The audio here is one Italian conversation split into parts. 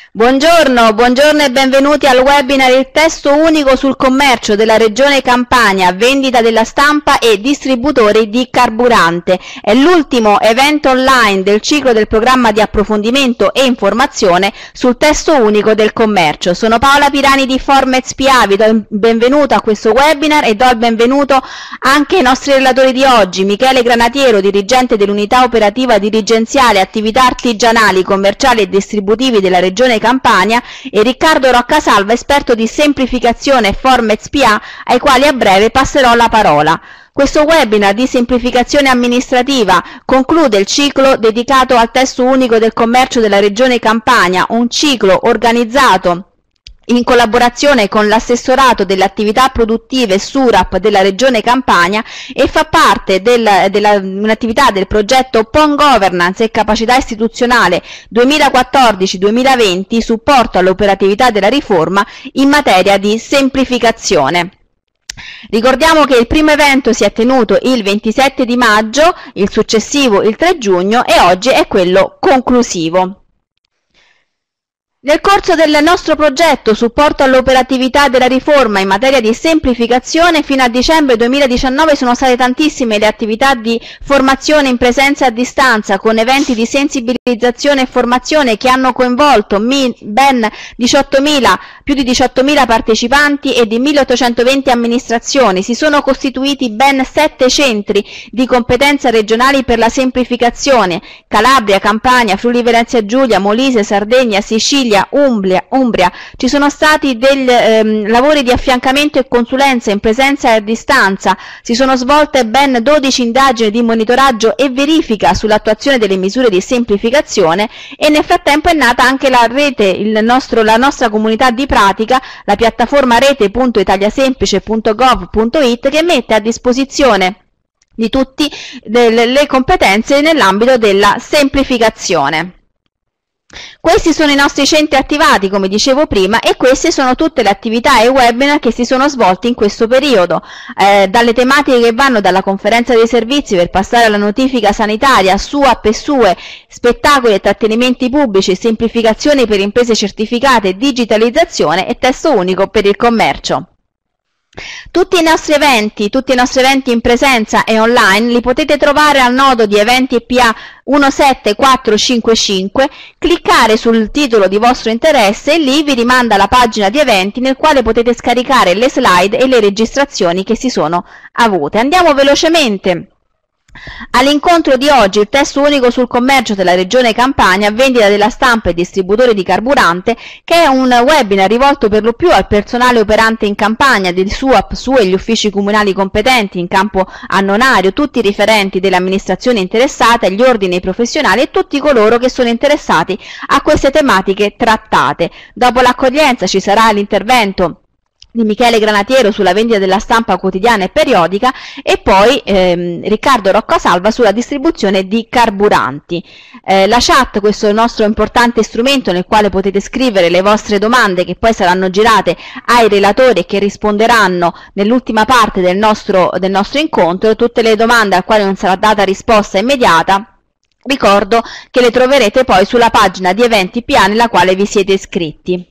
Buongiorno e benvenuti al webinar Il testo unico sul commercio della Regione Campania, vendita della stampa e distributori di carburante. È l'ultimo evento online del ciclo del programma di approfondimento e informazione sul testo unico del commercio. Sono Paola Pirani di Formez PA, vi do il benvenuto a questo webinar e do il benvenuto anche ai nostri relatori di oggi, Michele Granatiero, dirigente dell'unità operativa dirigenziale attività artigianali, commerciali e distributivi della Regione Campania, e Riccardo Roccasalva, esperto di semplificazione Formez PA, ai quali a breve passerò la parola. Questo webinar di semplificazione amministrativa conclude il ciclo dedicato al testo unico del commercio della Regione Campania, un ciclo organizzato in collaborazione con l'assessorato delle attività produttive SURAP della Regione Campania e fa parte un'attività del progetto PON Governance e Capacità Istituzionale 2014-2020, supporto all'operatività della riforma in materia di semplificazione. Ricordiamo che il primo evento si è tenuto il 27 di maggio, il successivo il 3 giugno e oggi è quello conclusivo. Nel corso del nostro progetto Supporto all'operatività della riforma in materia di semplificazione, fino a dicembre 2019 sono state tantissime le attività di formazione in presenza e a distanza, con eventi di sensibilizzazione e formazione che hanno coinvolto ben 18.000, più di 18.000 partecipanti e di 1.820 amministrazioni. Si sono costituiti ben 7 centri di competenza regionali per la semplificazione: Calabria, Campania, Friuli Venezia Giulia, Molise, Sardegna, Sicilia, Umbria. Ci sono stati lavori di affiancamento e consulenza in presenza e a distanza. Si sono svolte ben 12 indagini di monitoraggio e verifica sull'attuazione delle misure di semplificazione, e nel frattempo è nata anche la rete, la nostra comunità di pratica, la piattaforma rete.italiasemplice.gov.it, che mette a disposizione di tutti le competenze nell'ambito della semplificazione. Questi sono i nostri centri attivati, come dicevo prima, e queste sono tutte le attività e webinar che si sono svolti in questo periodo, dalle tematiche che vanno dalla conferenza dei servizi per passare alla notifica sanitaria, SUAP e SUE, spettacoli e trattenimenti pubblici, semplificazioni per imprese certificate, digitalizzazione e testo unico per il commercio. Tutti i nostri eventi in presenza e online li potete trovare al nodo di eventi PA 17455, cliccare sul titolo di vostro interesse e lì vi rimanda alla pagina di eventi nel quale potete scaricare le slide e le registrazioni che si sono avute. Andiamo velocemente all'incontro di oggi, il testo unico sul commercio della Regione Campania, vendita della stampa e distributore di carburante, che è un webinar rivolto per lo più al personale operante in Campania, del SUAP, SUE e gli uffici comunali competenti in campo annonario, tutti i riferenti delle amministrazioni interessate, gli ordini professionali e tutti coloro che sono interessati a queste tematiche trattate. Dopo l'accoglienza ci sarà l'intervento di Michele Granatiero sulla vendita della stampa quotidiana e periodica e poi Riccardo Roccasalva sulla distribuzione di carburanti. La chat, questo è il nostro importante strumento nel quale potete scrivere le vostre domande che poi saranno girate ai relatori e che risponderanno nell'ultima parte del nostro incontro. Tutte le domande a quali non sarà data risposta immediata, ricordo che le troverete poi sulla pagina di eventi PA nella quale vi siete iscritti.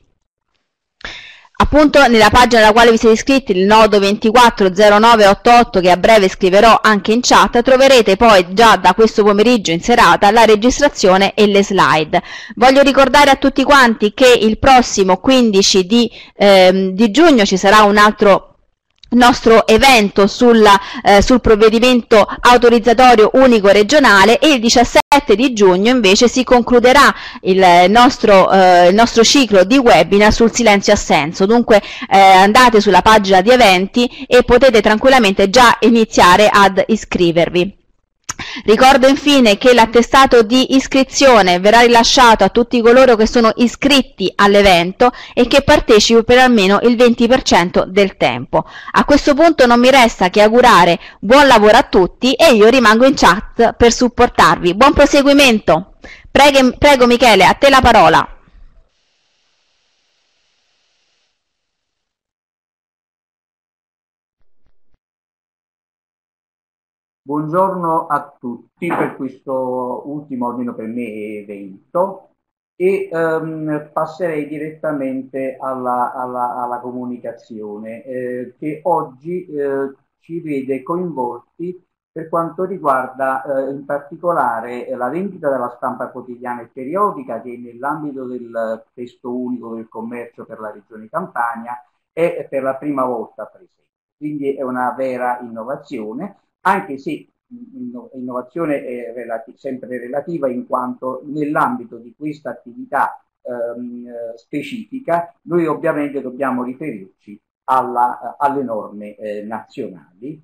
Appunto nella pagina alla quale vi siete iscritti, il nodo 240988, che a breve scriverò anche in chat, troverete poi già da questo pomeriggio in serata la registrazione e le slide. Voglio ricordare a tutti quanti che il prossimo 15 di giugno ci sarà un altro nostro evento sul provvedimento autorizzatorio unico regionale, e il 17 di giugno invece si concluderà il nostro ciclo di webinar sul silenzio assenso. Dunque andate sulla pagina di eventi e potete tranquillamente già iniziare ad iscrivervi. Ricordo infine che l'attestato di iscrizione verrà rilasciato a tutti coloro che sono iscritti all'evento e che partecipano per almeno il 20% del tempo. A questo punto non mi resta che augurare buon lavoro a tutti e io rimango in chat per supportarvi. Buon proseguimento! Prego Michele, a te la parola. Buongiorno a tutti per questo ultimo, almeno per me, evento. e passerei direttamente alla comunicazione che oggi ci vede coinvolti per quanto riguarda in particolare la vendita della stampa quotidiana e periodica, che nell'ambito del testo unico del commercio per la regione Campania è per la prima volta presente. Quindi è una vera innovazione, anche se innovazione è sempre relativa, in quanto nell'ambito di questa attività specifica noi ovviamente dobbiamo riferirci alle norme nazionali.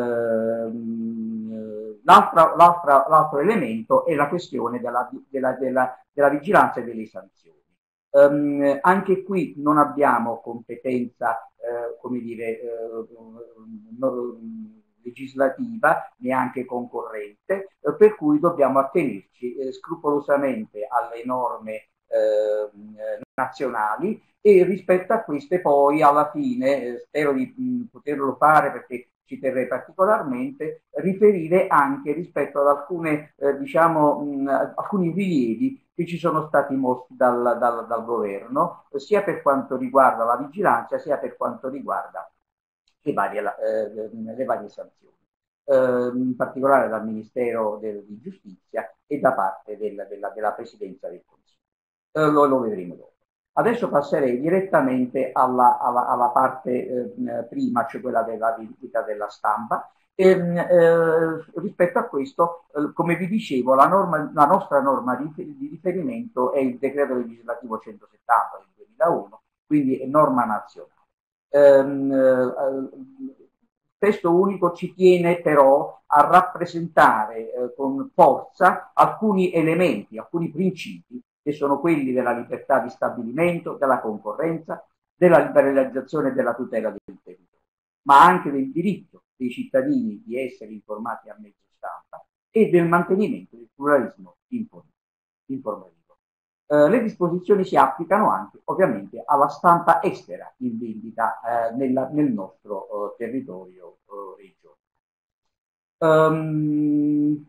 L'altro elemento è la questione della vigilanza e delle sanzioni. Anche qui non abbiamo competenza, come dire, legislativa, neanche concorrente, per cui dobbiamo attenerci scrupolosamente alle norme nazionali e rispetto a queste poi alla fine, spero di poterlo fare perché ci terrei particolarmente, riferire anche rispetto ad alcune, alcuni rilievi che ci sono stati mossi dal governo, sia per quanto riguarda la vigilanza, sia per quanto riguarda le varie sanzioni, in particolare dal Ministero di Giustizia e da parte della Presidenza del Consiglio. Lo vedremo dopo. Adesso passerei direttamente alla parte prima, cioè quella della vendita della stampa. Rispetto a questo, come vi dicevo, la nostra norma di riferimento è il decreto legislativo 170 del 2001, quindi è norma nazionale. Il testo unico ci tiene però a rappresentare con forza alcuni elementi, alcuni principi che sono quelli della libertà di stabilimento, della concorrenza, della liberalizzazione e della tutela del territorio, ma anche del diritto dei cittadini di essere informati a mezzo stampa e del mantenimento del pluralismo informativo. Le disposizioni si applicano anche ovviamente alla stampa estera in vendita nel nostro territorio regionale.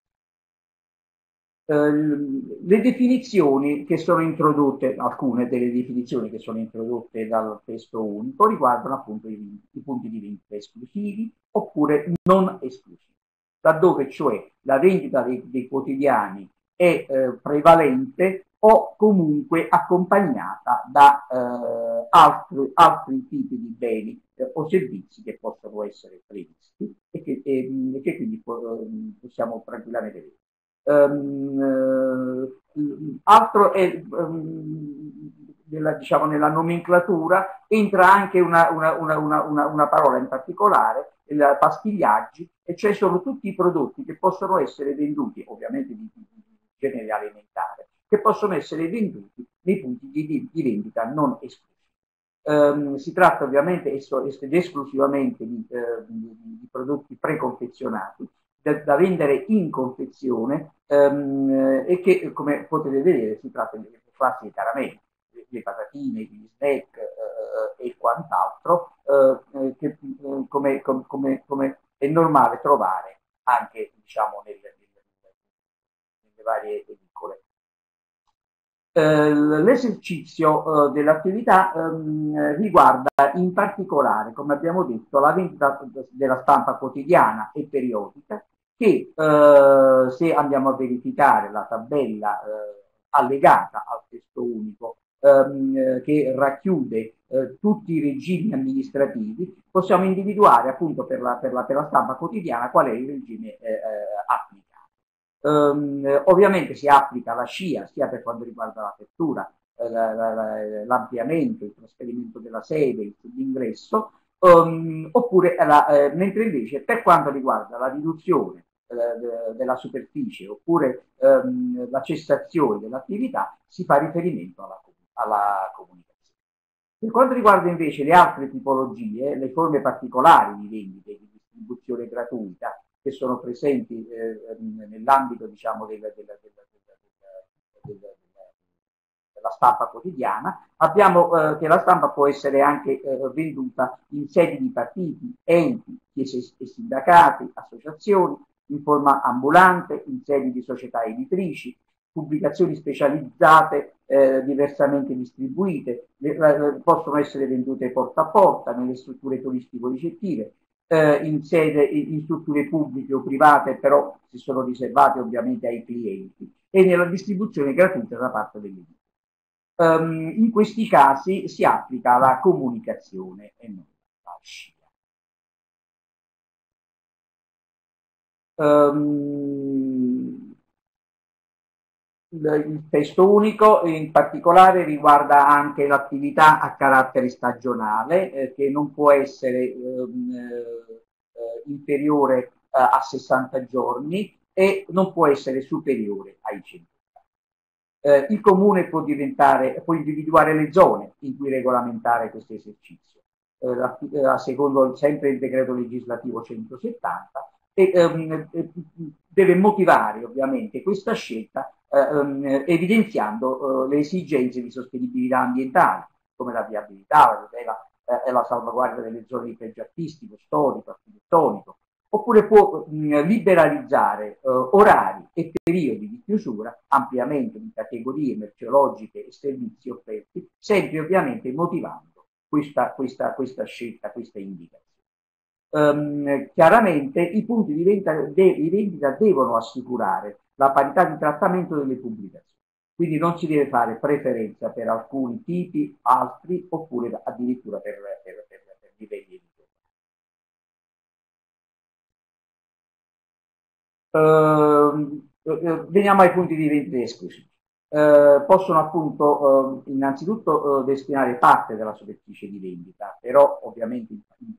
Le definizioni che sono introdotte, alcune delle definizioni che sono introdotte dal testo unico riguardano appunto i punti di vendita esclusivi oppure non esclusivi, laddove cioè la vendita dei quotidiani è prevalente o comunque accompagnata da altri tipi di beni o servizi che possono essere previsti e che quindi possiamo tranquillamente vedere. Altro è nella nomenclatura entra anche una parola in particolare, il pastigliaggi, e cioè sono tutti i prodotti che possono essere venduti, ovviamente di genere alimentare, che possono essere venduti nei punti di vendita non esclusivi. Si tratta ovviamente ed esclusivamente di prodotti preconfezionati da vendere in confezione e che, come potete vedere, si tratta di classi di caramelli, le patatine, gli snack e quant'altro che come è normale trovare anche nelle varie edicole. L'esercizio dell'attività riguarda in particolare, come abbiamo detto, la vendita della stampa quotidiana e periodica che se andiamo a verificare la tabella allegata al testo unico che racchiude tutti i regimi amministrativi, possiamo individuare appunto per la stampa quotidiana qual è il regime applicato. Ovviamente si applica la SCIA sia per quanto riguarda l'apertura, l'ampliamento, il trasferimento della sede, l'ingresso, oppure mentre invece per quanto riguarda la riduzione della superficie oppure la cessazione dell'attività si fa riferimento alla comunicazione. Per quanto riguarda invece le altre tipologie, le forme particolari di vendita e di distribuzione gratuita che sono presenti nell'ambito della stampa quotidiana, abbiamo che la stampa può essere anche venduta in sedi di partiti, enti, chiese e sindacati, associazioni, in forma ambulante, in sedi di società editrici, pubblicazioni specializzate diversamente distribuite, possono essere vendute porta a porta nelle strutture turistico-ricettive, in strutture pubbliche o private, però si sono riservate ovviamente ai clienti, e nella distribuzione gratuita da parte degli editori. In questi casi si applica la comunicazione e non la scia. Il testo unico in particolare riguarda anche l'attività a carattere stagionale, che non può essere inferiore a 60 giorni e non può essere superiore ai 100. Il comune può individuare le zone in cui regolamentare questo esercizio, secondo sempre il decreto legislativo 170, e deve motivare ovviamente questa scelta evidenziando le esigenze di sostenibilità ambientale, come la viabilità, la tutela e la salvaguardia delle zone di pregio artistico, storico, architettonico, oppure può liberalizzare orari e periodi di chiusura, ampliamento di categorie merceologiche e servizi offerti, sempre ovviamente motivando questa scelta, questa indicazione. Chiaramente i punti di vendita devono assicurare la parità di trattamento delle pubblicazioni, quindi non si deve fare preferenza per alcuni tipi, altri, oppure addirittura per livelli editoriali. Veniamo ai punti di vendita esclusivi. Possono appunto innanzitutto destinare parte della superficie di vendita, però ovviamente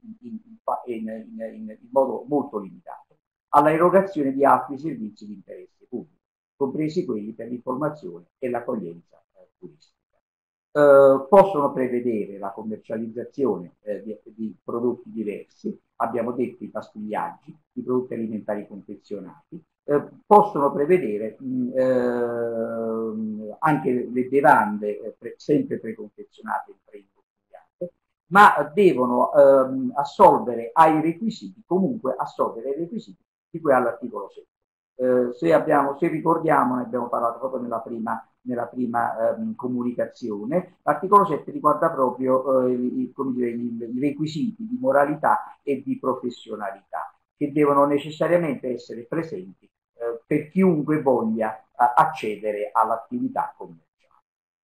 in modo molto limitato, alla erogazione di altri servizi di interesse pubblico, compresi quelli per l'informazione e l'accoglienza turistica. Possono prevedere la commercializzazione di prodotti diversi, abbiamo detto i pastigliaggi, i prodotti alimentari confezionati, possono prevedere anche le bevande sempre preconfezionate e preimbottigliate, ma devono assolvere ai requisiti, comunque assolvere ai requisiti di cui all'articolo 7. Se ricordiamo, ne abbiamo parlato proprio nella prima comunicazione, l'articolo 7 riguarda proprio i requisiti di moralità e di professionalità che devono necessariamente essere presenti per chiunque voglia accedere all'attività commerciale.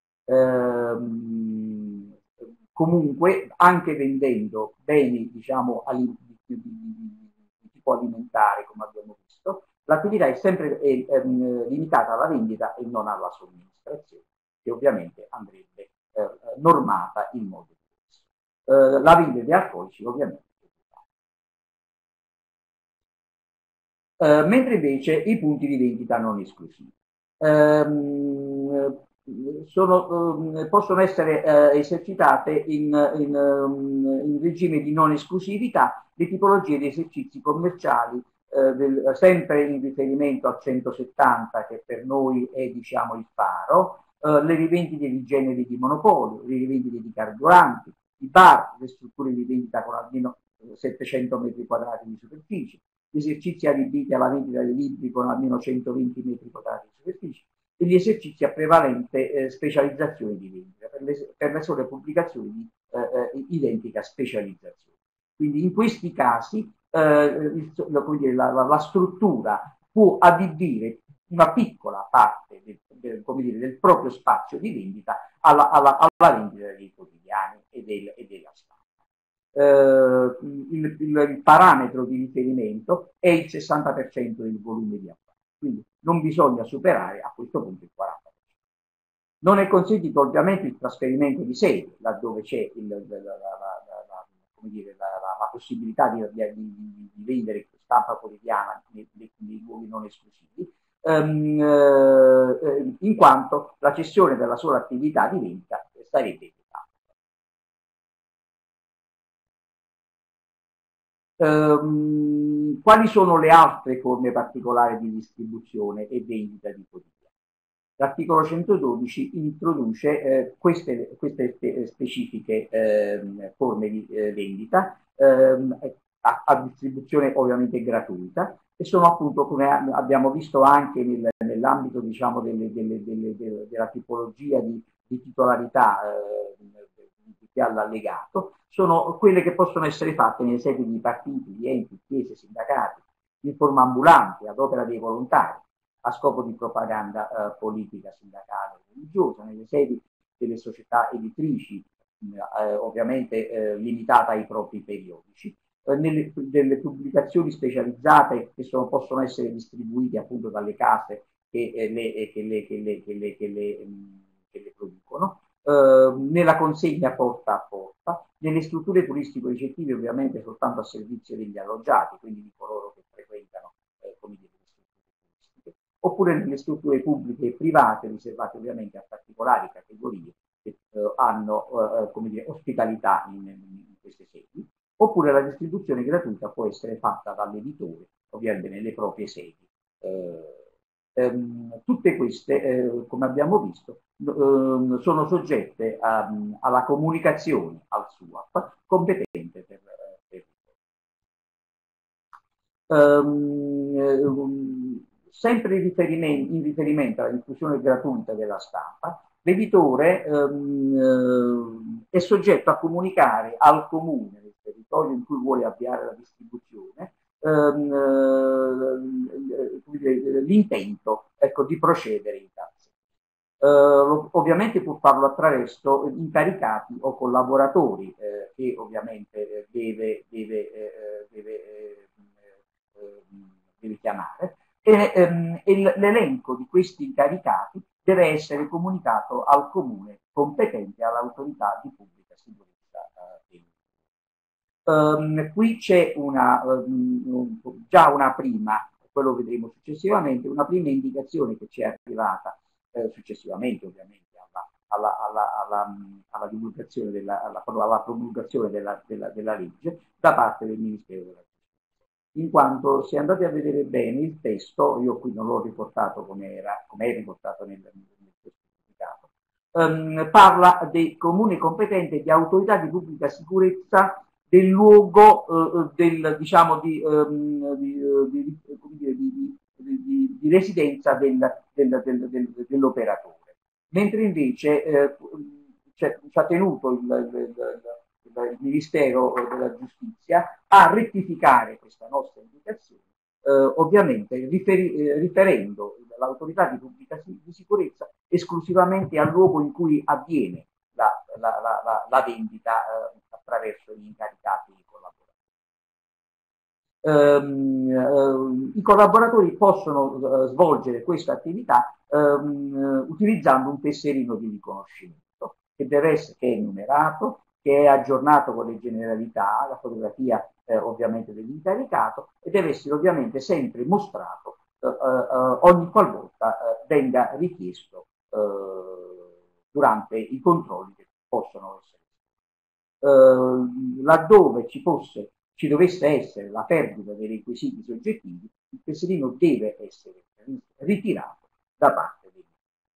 Comunque, anche vendendo beni, diciamo, di tipo alimentare, come abbiamo visto, l'attività è sempre limitata alla vendita e non alla somministrazione, che ovviamente andrebbe normata in modo diverso. La vendita di alcolici ovviamente. Mentre invece i punti di vendita non esclusivi possono essere esercitate in regime di non esclusività le tipologie di esercizi commerciali, sempre in riferimento al 170 che per noi è, diciamo, il faro, le rivendite di generi di monopolio, le rivendite di carburanti, i bar, le strutture di vendita con almeno 700 metri quadrati di superficie, gli esercizi adibiti alla vendita di libri con almeno 120 metri quadrati di superficie e gli esercizi a prevalente specializzazione di vendita per le sole pubblicazioni di identica specializzazione. Quindi in questi casi la struttura può adibire una piccola parte del proprio spazio di vendita alla vendita dei quotidiani e della stampa. Il parametro di riferimento è il 60% del volume di affari, quindi non bisogna superare a questo punto il 40%. Non è consentito ovviamente il trasferimento di sede, laddove c'è la possibilità di vendere stampa quotidiana nei luoghi non esclusivi, in quanto la cessione della sola attività di vendita sarebbe vietata. Quali sono le altre forme particolari di distribuzione e vendita di quotidiani? L'articolo 112 introduce queste specifiche forme di vendita a distribuzione ovviamente gratuita, e sono appunto, come abbiamo visto anche nell'ambito diciamo, della tipologia di titolarità che ha l'allegato, sono quelle che possono essere fatte nelle sedi di partiti, di enti, chiese, sindacati, in forma ambulante, ad opera dei volontari, a scopo di propaganda politica, sindacale e religiosa, nelle sedi delle società editrici, ovviamente limitata ai propri periodici, delle pubblicazioni specializzate che possono essere distribuite appunto dalle case che le producono, nella consegna porta a porta, nelle strutture turistico-ricettive ovviamente soltanto a servizio degli alloggiati, quindi di coloro che frequentano come dire, le strutture turistiche, oppure nelle strutture pubbliche e private riservate ovviamente a particolari categorie che hanno come dire, ospitalità in queste sedi, oppure la distribuzione gratuita può essere fatta dall'editore ovviamente nelle proprie sedi. Tutte queste, come abbiamo visto, sono soggette alla comunicazione al SUAP competente per sempre in riferimento alla diffusione gratuita della stampa, l'editore è soggetto a comunicare al comune del territorio in cui vuole avviare la distribuzione l'intento ecco, di procedere in tal senso. Ovviamente può farlo attraverso incaricati o collaboratori che ovviamente deve chiamare e l'elenco di questi incaricati deve essere comunicato al comune competente, all'autorità di pubblica sicurezza. Qui c'è già una prima, quello vedremo successivamente, una prima indicazione che ci è arrivata successivamente ovviamente alla divulgazione alla promulgazione della legge da parte del Ministero della Giustizia. In quanto, se andate a vedere bene il testo, io qui non l'ho riportato come è riportato nel certificato, parla di comune competente di autorità di pubblica sicurezza del luogo diciamo di residenza dell'operatore, mentre invece ci ha tenuto il Ministero della Giustizia a rettificare questa nostra indicazione, ovviamente riferendo l'autorità di pubblica sicurezza esclusivamente al luogo in cui avviene la vendita attraverso gli incaricati collaboratori. I collaboratori possono svolgere questa attività utilizzando un tesserino di riconoscimento che deve essere è numerato, che è aggiornato con le generalità, la fotografia ovviamente dell'incaricato e deve essere ovviamente sempre mostrato ogni qualvolta venga richiesto durante i controlli che possono essere. Laddove ci dovesse essere la perdita dei requisiti soggettivi, il tesserino deve essere ritirato da parte dei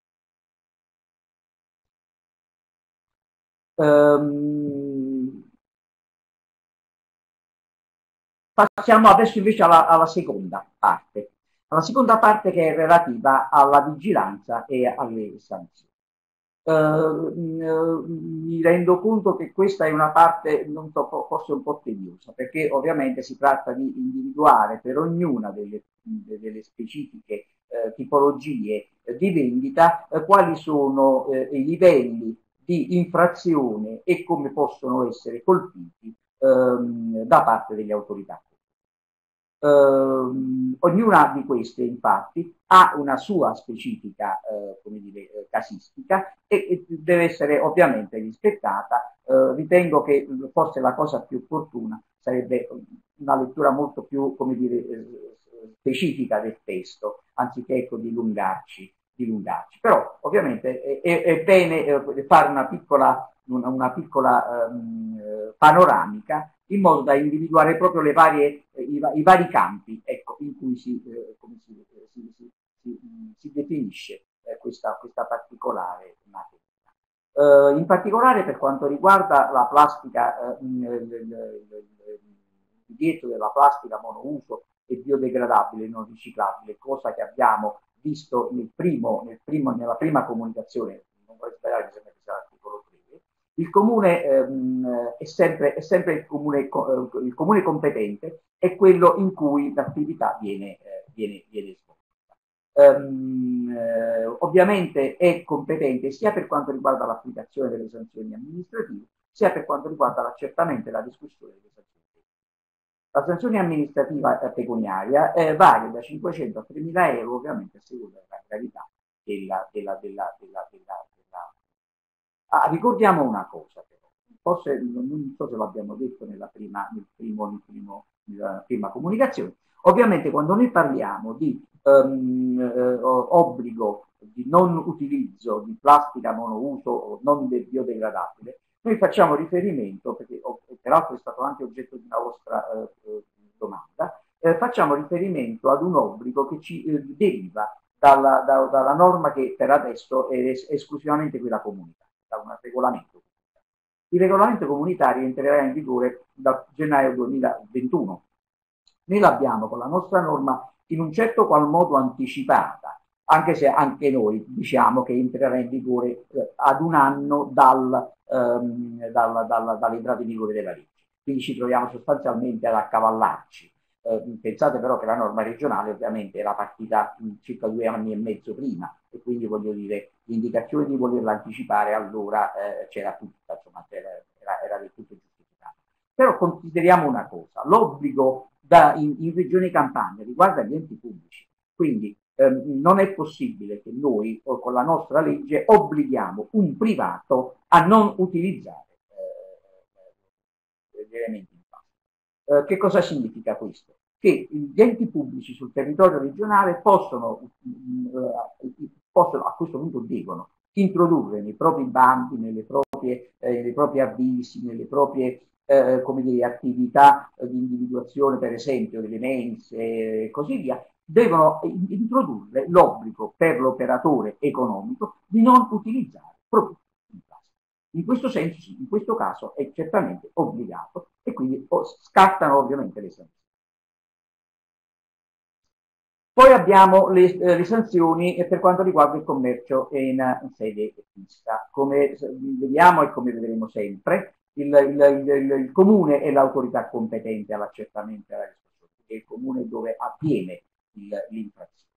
passiamo adesso invece alla seconda parte. La seconda parte che è relativa alla vigilanza e alle sanzioni. Mi rendo conto che questa è una parte non so, forse un po' tediosa, perché ovviamente si tratta di individuare per ognuna delle specifiche tipologie di vendita quali sono i livelli di infrazione e come possono essere colpiti da parte delle autorità. Ognuna di queste infatti ha una sua specifica come dire, casistica e deve essere ovviamente rispettata. Ritengo che forse la cosa più opportuna sarebbe una lettura molto più come dire, specifica del testo, anziché ecco, dilungarci. Però ovviamente è bene fare una piccola panoramica in modo da individuare proprio i vari campi ecco, in cui si definisce questa particolare materia. In particolare per quanto riguarda la plastica, il divieto della plastica monouso e biodegradabile non riciclabile, cosa che abbiamo visto nella prima comunicazione, non vorrei sbagliare, mi sembra che sia l'articolo 3, il comune è sempre il comune competente, è quello in cui l'attività viene svolta. Ovviamente è competente sia per quanto riguarda l'applicazione delle sanzioni amministrative, sia per quanto riguarda l'accertamento e la discussione delle sanzioni. La sanzione amministrativa pecuniaria varia da 500 a 3.000 euro, ovviamente a seconda della gravità della. Ricordiamo una cosa, però. Forse non so se l'abbiamo detto nella prima comunicazione. Ovviamente quando noi parliamo di obbligo di non utilizzo di plastica monouso o non biodegradabile, noi facciamo riferimento, perché peraltro è stato anche oggetto di una vostra domanda, facciamo riferimento ad un obbligo che ci deriva dalla norma che per adesso è esclusivamente quella comunitaria, da un regolamento. Il regolamento comunitario entrerà in vigore da gennaio 2021. Noi l'abbiamo con la nostra norma in un certo qual modo anticipata, anche se anche noi diciamo che entrerà in vigore ad un anno dall'entrata in vigore della legge. Quindi ci troviamo sostanzialmente ad accavallarci. Pensate però che la norma regionale ovviamente era partita circa 2 anni e mezzo prima, e quindi voglio dire l'indicazione di volerla anticipare allora c'era tutta, insomma era del tutto giustificata. Però consideriamo una cosa, l'obbligo in Regione Campania riguarda gli enti pubblici, quindi non è possibile che noi con la nostra legge obblighiamo un privato a non utilizzare gli elementi di plastica. Che cosa significa questo? Che gli enti pubblici sul territorio regionale possono a questo punto devono introdurre nei propri bandi, nei propri avvisi, nelle proprie come dire, attività di individuazione, per esempio, delle mense e così via, devono introdurre l'obbligo per l'operatore economico di non utilizzare prodotti in plastica. In questo senso, sì, in questo caso è certamente obbligato e quindi scattano ovviamente le sanzioni. Poi abbiamo le sanzioni per quanto riguarda il commercio in sede fissa. Come vediamo e come vedremo sempre, il comune è l'autorità competente all'accertamento e alla riscossione, è il comune dove avviene l'infrazione.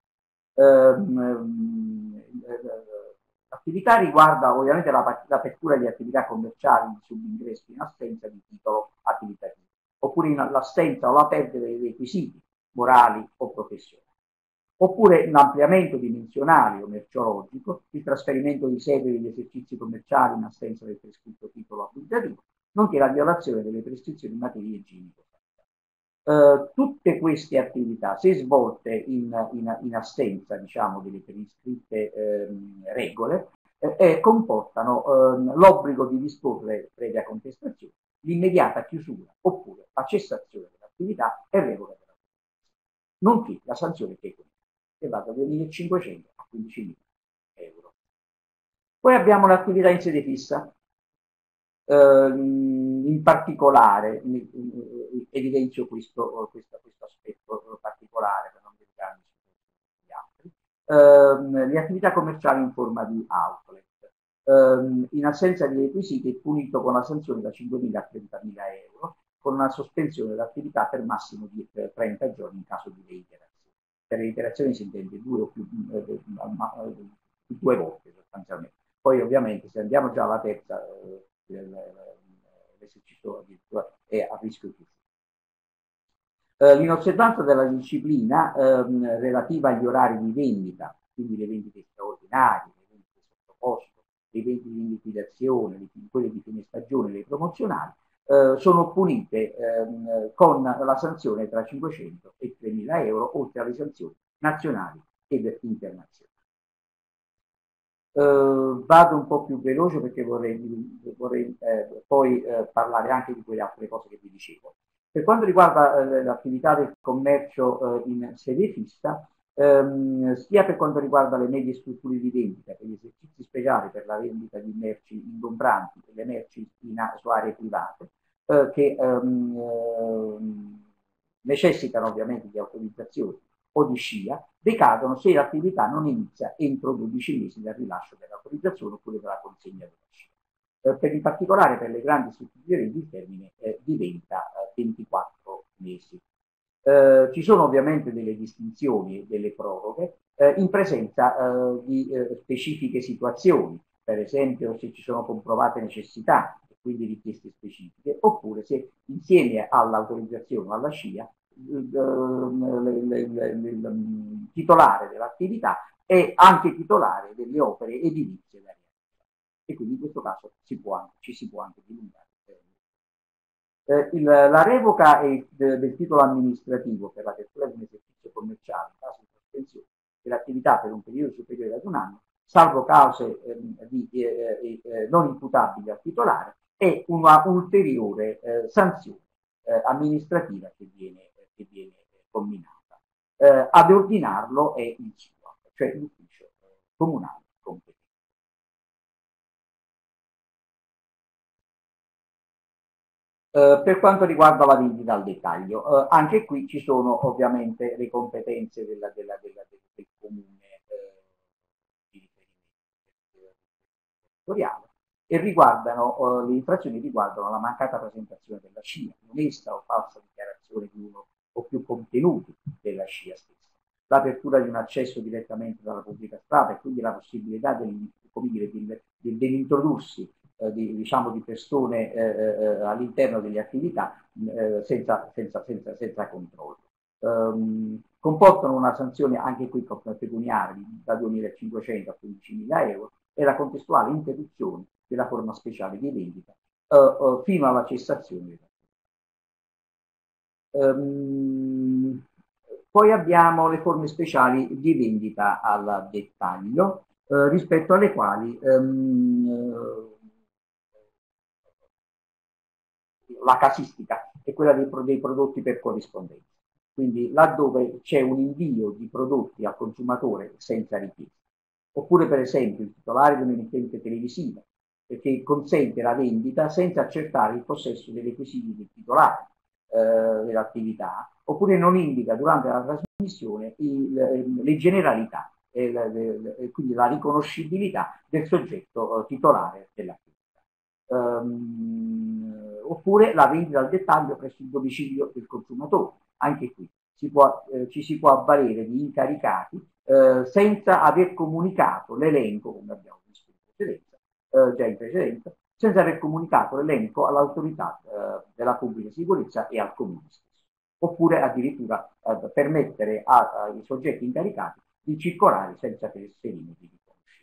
L'attività riguarda ovviamente l'apertura di attività commerciali di subingresso in assenza di titolo abilitativo, oppure in l'assenza o la perdita dei requisiti morali o professionali, oppure un ampliamento dimensionale o merceologico, il trasferimento di sede degli esercizi commerciali in assenza del prescritto titolo abilitativo, nonché la violazione delle prescrizioni in materia igienico. Tutte queste attività, se svolte in assenza, diciamo, delle prescritte regole, comportano l'obbligo di disporre, previa contestazione, l'immediata chiusura oppure la cessazione dell'attività e revoca della nonché la sanzione pecuniaria, che va da 2.500 a 15.000 euro. Poi abbiamo l'attività in sede fissa. In particolare evidenzio questo aspetto particolare per non dedicarmi sugli altri. Le attività commerciali in forma di outlet. In assenza di requisiti è punito con la sanzione da 5.000 a 30.000 euro, con una sospensione dell'attività per massimo di 30 giorni in caso di reiterazione. Per reiterazione si intende 2 o più 2 volte sostanzialmente. Poi ovviamente se andiamo già alla terza l'esercizio addirittura è a rischio chiusura. L'inosservanza della disciplina relativa agli orari di vendita, quindi le vendite straordinarie, le vendite sottocosto, le vendite di liquidazione, quelle di fine stagione, le promozionali, sono punite con la sanzione tra 500 e 3.000 euro, oltre alle sanzioni nazionali ed internazionali. Vado un po' più veloce perché vorrei poi parlare anche di quelle altre cose che vi dicevo. Per quanto riguarda l'attività del commercio in sede fissa, sia per quanto riguarda le medie strutture di vendita, per gli esercizi speciali per la vendita di merci ingombranti e le merci su aree private, che necessitano ovviamente di autorizzazioni o di SCIA, decadono se l'attività non inizia entro 12 mesi dal rilascio dell'autorizzazione oppure dalla consegna della SCIA. In particolare per le grandi strutture il termine diventa 24 mesi. Ci sono ovviamente delle distinzioni e delle proroghe in presenza di specifiche situazioni, per esempio se ci sono comprovate necessità e quindi richieste specifiche, oppure se insieme all'autorizzazione o alla SCIA il titolare dell'attività è anche titolare delle opere edilizie da realizzare. E quindi in questo caso ci si può anche dilungare. La revoca del titolo amministrativo per l'apertura di un esercizio commerciale in caso di sospensione dell'attività per un periodo superiore ad un anno, salvo cause non imputabili al titolare, è una ulteriore sanzione amministrativa che viene comminata. Ad ordinarlo è il CIOP, cioè l'ufficio comunale competente. Per quanto riguarda la vendita al dettaglio, anche qui ci sono ovviamente le competenze del comune di riferimento territoriale e riguardano le infrazioni riguardano la mancata presentazione della SCIA, onesta o falsa dichiarazione di uno o più contenuti della SCIA stessa, l'apertura di un accesso direttamente dalla pubblica strada e quindi la possibilità dell'introdursi di persone all'interno delle attività senza controllo. Comportano una sanzione anche qui pecuniaria da 2.500 a 15.000 euro e la contestuale interruzione della forma speciale di vendita fino alla cessazione della poi abbiamo le forme speciali di vendita al dettaglio rispetto alle quali la casistica è quella dei prodotti per corrispondenza. Quindi laddove c'è un invio di prodotti al consumatore senza richiesta. Oppure per esempio il titolare di un'emittente televisiva che consente la vendita senza accertare il possesso dei requisiti del titolare dell'attività, oppure non indica durante la trasmissione le generalità quindi la riconoscibilità del soggetto titolare dell'attività. Oppure la vendita al dettaglio presso il domicilio del consumatore. Anche qui ci si può avvalere di incaricati senza aver comunicato l'elenco, come abbiamo visto già in precedenza, senza aver comunicato l'elenco all'autorità della pubblica sicurezza e al comune stesso. Oppure addirittura permettere ai soggetti incaricati di circolare senza tesserini di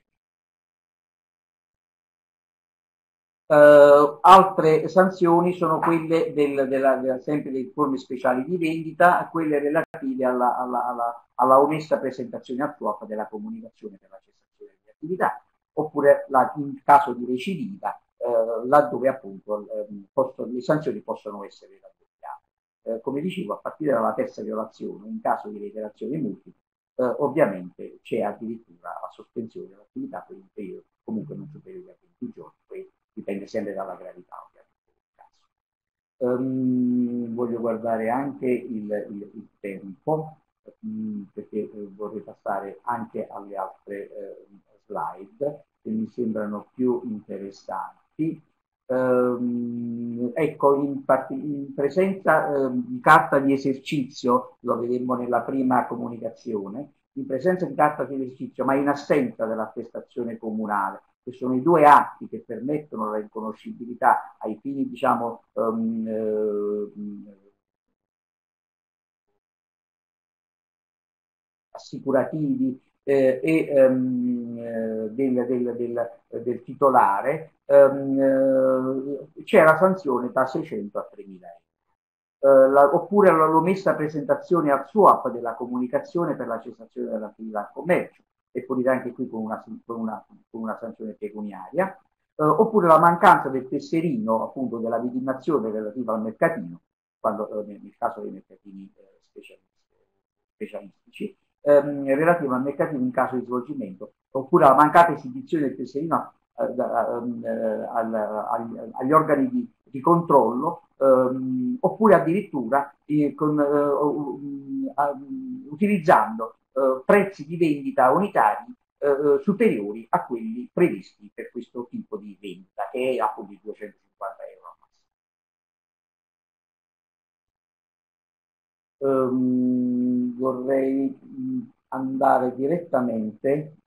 riconoscimento. Altre sanzioni sono quelle sempre delle forme speciali di vendita, quelle relative alla onesta presentazione al TUAP della comunicazione per la cessazione delle attività, oppure in caso di recidiva, laddove appunto le sanzioni possono essere raddoppiate. Come dicevo, a partire dalla terza violazione, in caso di reiterazione multipla, ovviamente c'è addirittura la sospensione dell'attività per un periodo comunque non superiore a 20 giorni, poi dipende sempre dalla gravità ovviamente del caso. Voglio guardare anche il tempo, perché vorrei passare anche alle altre slide che mi sembrano più interessanti. Ecco, in presenza di carta di esercizio, lo vedemmo nella prima comunicazione, in presenza di carta di esercizio ma in assenza dell'attestazione comunale, che sono i due atti che permettono la riconoscibilità ai fini, diciamo, assicurativi del titolare, c'è la sanzione da 600 a 3.000 euro. Oppure l'omessa presentazione al SUAP della comunicazione per la cessazione dell'attività al commercio, e punita anche qui con una sanzione pecuniaria, oppure la mancanza del tesserino appunto della vidimazione relativa al mercatino, quando nel caso dei mercatini specialistici, relativa al mercatino in caso di svolgimento, oppure la mancata esibizione del tesserino agli organi di controllo, oppure addirittura utilizzando prezzi di vendita unitari superiori a quelli previsti per questo tipo di vendita, che è appunto di 250 euro al massimo. Vorrei andare direttamente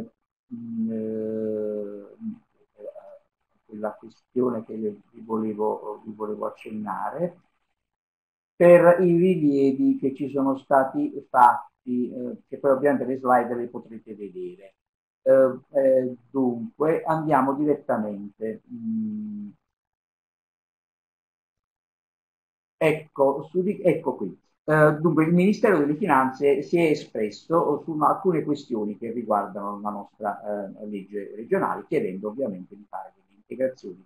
quella questione che vi volevo accennare, per i rilievi che ci sono stati fatti, che poi ovviamente le slide le potrete vedere. Dunque andiamo direttamente. Ecco qui. Dunque, il Ministero delle Finanze si è espresso su alcune questioni che riguardano la nostra legge regionale, chiedendo ovviamente di fare delle integrazioni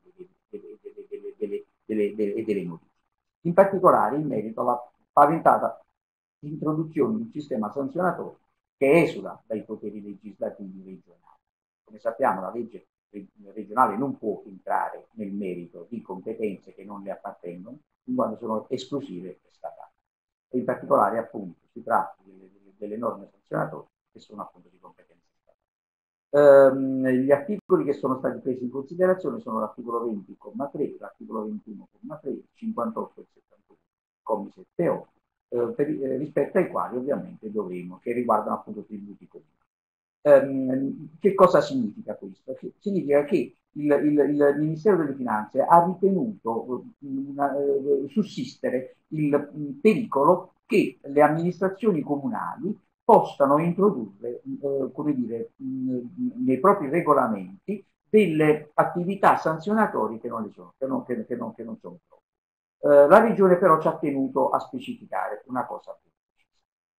e delle modifiche. In particolare, in merito alla paventata introduzione di un sistema sanzionatorio che esula dai poteri legislativi regionali. Come sappiamo, la legge regionale non può entrare nel merito di competenze che non le appartengono, in quanto sono esclusive statali. E in particolare, appunto, si tratta delle norme sanzionatorie che sono appunto di competenza statale. Gli articoli che sono stati presi in considerazione sono l'articolo 20,3, l'articolo 21,3, 58 e 71, commi 7 e 8, rispetto ai quali ovviamente dovremo, che riguardano appunto tributi comuni. Che cosa significa questo? Significa che il Ministero delle Finanze ha ritenuto sussistere il pericolo che le amministrazioni comunali possano introdurre, come dire, nei propri regolamenti delle attività sanzionatorie che non sono proprie. La Regione però ci ha tenuto a specificare una cosa più precisa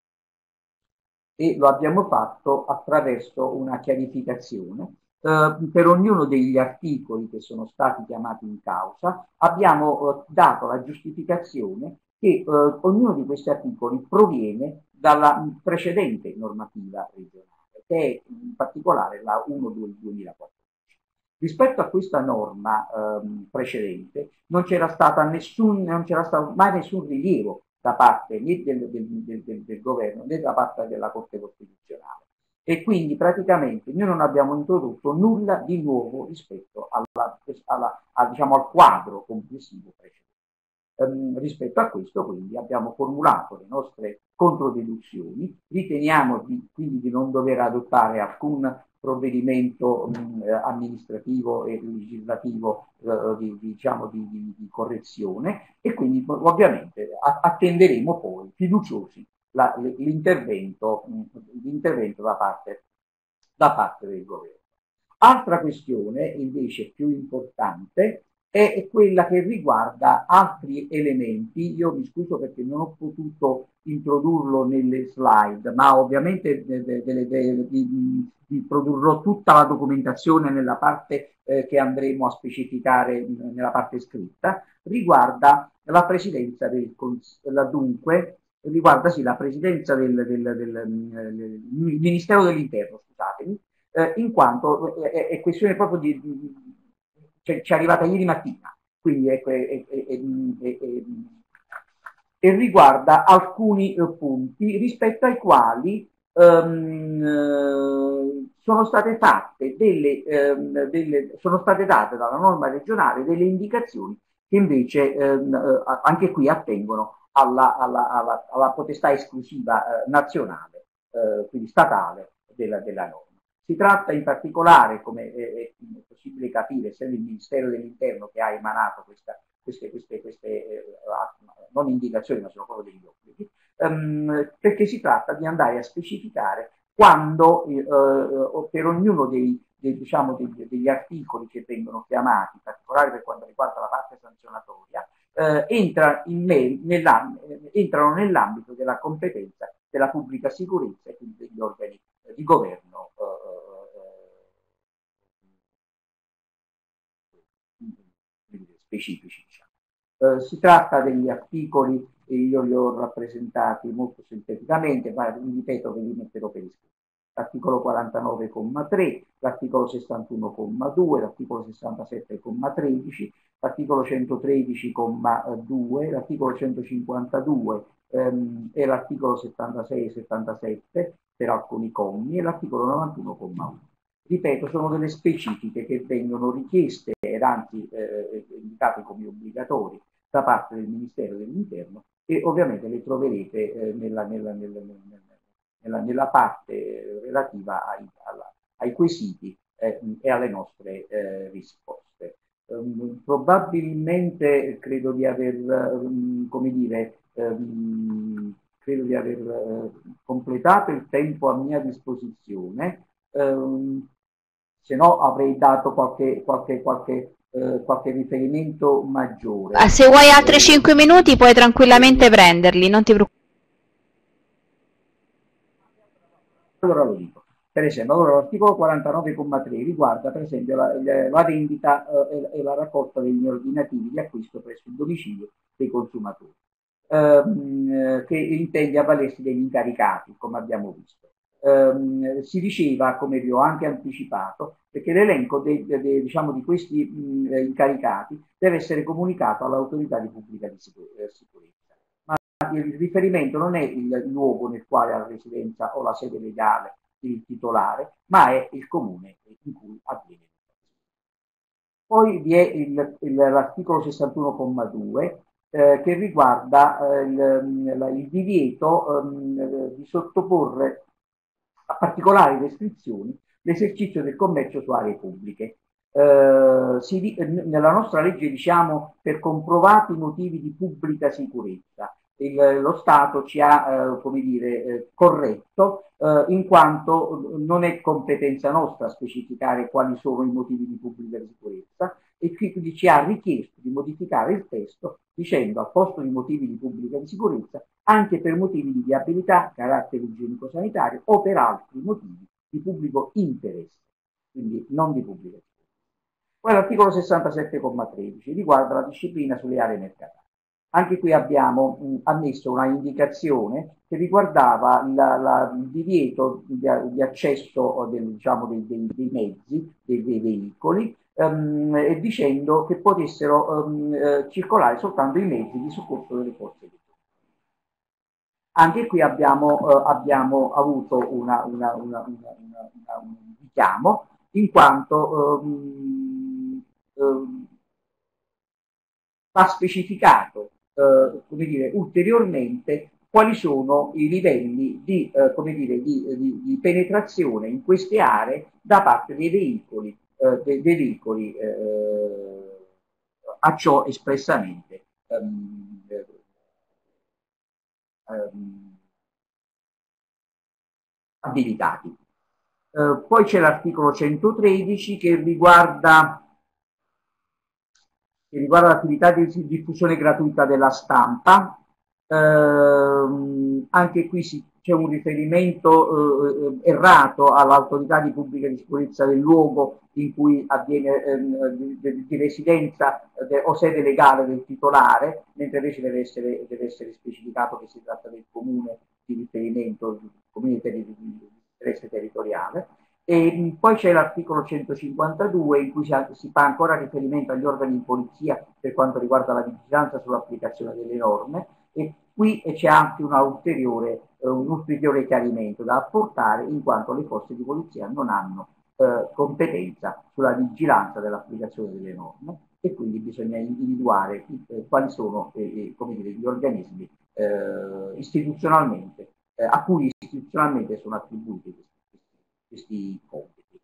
e lo abbiamo fatto attraverso una chiarificazione. Per ognuno degli articoli che sono stati chiamati in causa abbiamo dato la giustificazione che ognuno di questi articoli proviene dalla precedente normativa regionale, che è in particolare la 1 del 2014. Rispetto a questa norma precedente non c'era stato mai nessun rilievo da parte né del governo né da parte della Corte Costituzionale. E quindi praticamente noi non abbiamo introdotto nulla di nuovo rispetto diciamo, al quadro complessivo precedente. Rispetto a questo quindi abbiamo formulato le nostre controdeduzioni, riteniamo quindi di non dover adottare alcun provvedimento amministrativo e legislativo diciamo di correzione e quindi ovviamente attenderemo poi fiduciosi l'intervento da parte del governo. Altra questione invece più importante è quella che riguarda altri elementi. Io mi scuso perché non ho potuto introdurlo nelle slide, ma ovviamente vi produrrò tutta la documentazione nella parte che andremo a specificare nella parte scritta. Riguarda la presidenza del Consiglio, dunque riguarda sì la presidenza del Ministero dell'Interno, scusatemi, in quanto è questione proprio cioè, ci è arrivata ieri mattina, quindi ecco, e riguarda alcuni punti rispetto ai quali sono state fatte sono state date dalla norma regionale delle indicazioni che invece anche qui attengono alla potestà esclusiva nazionale, quindi statale della norma. Si tratta in particolare, come è possibile capire, essendo il Ministero dell'Interno che ha emanato queste non indicazioni, ma sono proprio degli obblighi, perché si tratta di andare a specificare quando per ognuno diciamo, degli articoli che vengono chiamati, in particolare per quanto riguarda la parte sanzionatoria, entrano nell'ambito della competenza della pubblica sicurezza e quindi degli organi di governo specifici. Diciamo. Si tratta degli articoli, e io li ho rappresentati molto sinteticamente, ma ripeto che li metterò per iscritto. L'articolo 49,3, l'articolo 61,2, l'articolo 67,13, l'articolo 113,2, l'articolo 152 è l'articolo 76 e 77 per alcuni commi e l'articolo 91,1. Ripeto, sono delle specifiche che vengono richieste ed anzi indicate come obbligatori da parte del Ministero dell'Interno e ovviamente le troverete nella parte relativa ai quesiti e alle nostre risposte. Probabilmente credo di aver, come dire, credo di aver completato il tempo a mia disposizione. Se no avrei dato qualche riferimento maggiore. Se vuoi altri 5 minuti puoi tranquillamente prenderli, non ti preoccupare. Allora lo dico. Per esempio, allora, l'articolo 49,3 riguarda per esempio la vendita e la raccolta degli ordinativi di acquisto presso il domicilio dei consumatori, che intende avvalersi degli incaricati, come abbiamo visto. Si diceva, come vi ho anche anticipato, perché l'elenco diciamo, di questi incaricati deve essere comunicato all'autorità di pubblica sicurezza. Ma il riferimento non è il luogo nel quale ha la residenza o la sede legale il titolare, ma è il comune in cui avviene. Poi vi è l'articolo 61,2 che riguarda il divieto di sottoporre a particolari restrizioni l'esercizio del commercio su aree pubbliche. Nella nostra legge diciamo per comprovati motivi di pubblica sicurezza. Lo Stato ci ha, come dire, corretto in quanto non è competenza nostra specificare quali sono i motivi di pubblica sicurezza e quindi ci ha richiesto di modificare il testo dicendo al posto di motivi di pubblica sicurezza anche per motivi di viabilità, carattere igienico-sanitario o per altri motivi di pubblico interesse, quindi non di pubblica sicurezza. Poi l'articolo 67,13 riguarda la disciplina sulle aree mercatali. Anche qui abbiamo ammesso una indicazione che riguardava il divieto di accesso diciamo, dei mezzi, dei veicoli, e dicendo che potessero circolare soltanto i mezzi di soccorso delle forze di polizia. Anche qui abbiamo avuto un richiamo, in quanto va specificato come dire, ulteriormente quali sono i livelli di, come dire, di penetrazione in queste aree da parte dei veicoli a ciò espressamente abilitati. Poi c'è l'articolo 113 che riguarda l'attività di diffusione gratuita della stampa. Anche qui c'è un riferimento errato all'autorità di pubblica sicurezza del luogo in cui avviene di residenza o sede legale del titolare, mentre invece deve essere specificato che si tratta del comune di riferimento, comune di interesse territoriale. E poi c'è l'articolo 152 in cui si fa ancora riferimento agli organi di polizia per quanto riguarda la vigilanza sull'applicazione delle norme e qui c'è anche un ulteriore chiarimento da apportare in quanto le forze di polizia non hanno competenza sulla vigilanza dell'applicazione delle norme e quindi bisogna individuare quali sono come dire, gli organismi istituzionalmente a cui istituzionalmente sono attribuiti questi compiti.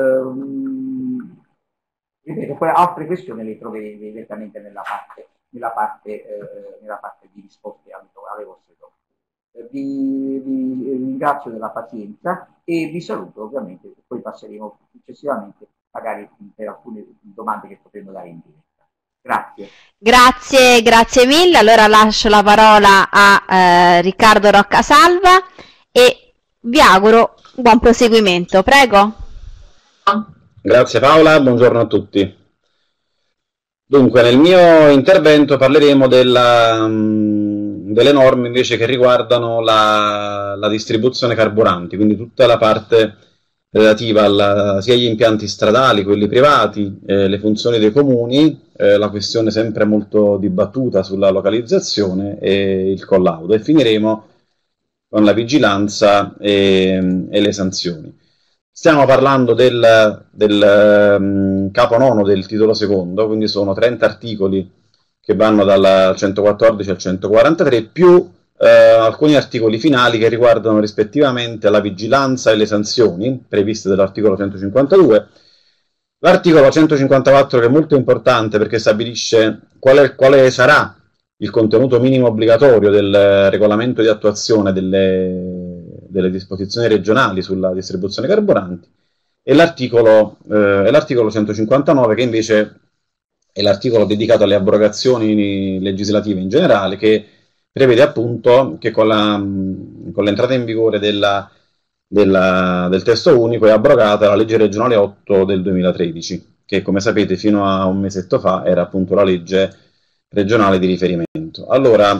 Ripeto, poi altre questioni le troverete direttamente nella parte di risposte alle vostre domande. Vi ringrazio della pazienza e vi saluto ovviamente, poi passeremo successivamente magari per alcune domande che potremo dare in diretta. Grazie mille. Allora lascio la parola a Riccardo Roccasalva e vi auguro buon proseguimento, prego. Grazie Paola, buongiorno a tutti. Dunque, nel mio intervento parleremo delle norme invece che riguardano la distribuzione carburanti, quindi tutta la parte relativa sia agli impianti stradali, quelli privati, le funzioni dei comuni, la questione sempre molto dibattuta sulla localizzazione e il collaudo, e finiremo con la vigilanza e le sanzioni. Stiamo parlando del capo nono del titolo secondo, quindi sono 30 articoli che vanno dal 114 al 143, più alcuni articoli finali che riguardano rispettivamente la vigilanza e le sanzioni previste dall'articolo 152. L'articolo 154, che è molto importante perché stabilisce quale sarà il contenuto minimo obbligatorio del regolamento di attuazione delle disposizioni regionali sulla distribuzione carburanti, e l'articolo 159, che invece è l'articolo dedicato alle abrogazioni legislative in generale, che prevede appunto che con l'entrata in vigore del testo unico è abrogata la legge regionale 8 del 2013, che come sapete fino a un mesetto fa era appunto la legge regionale di riferimento. Allora,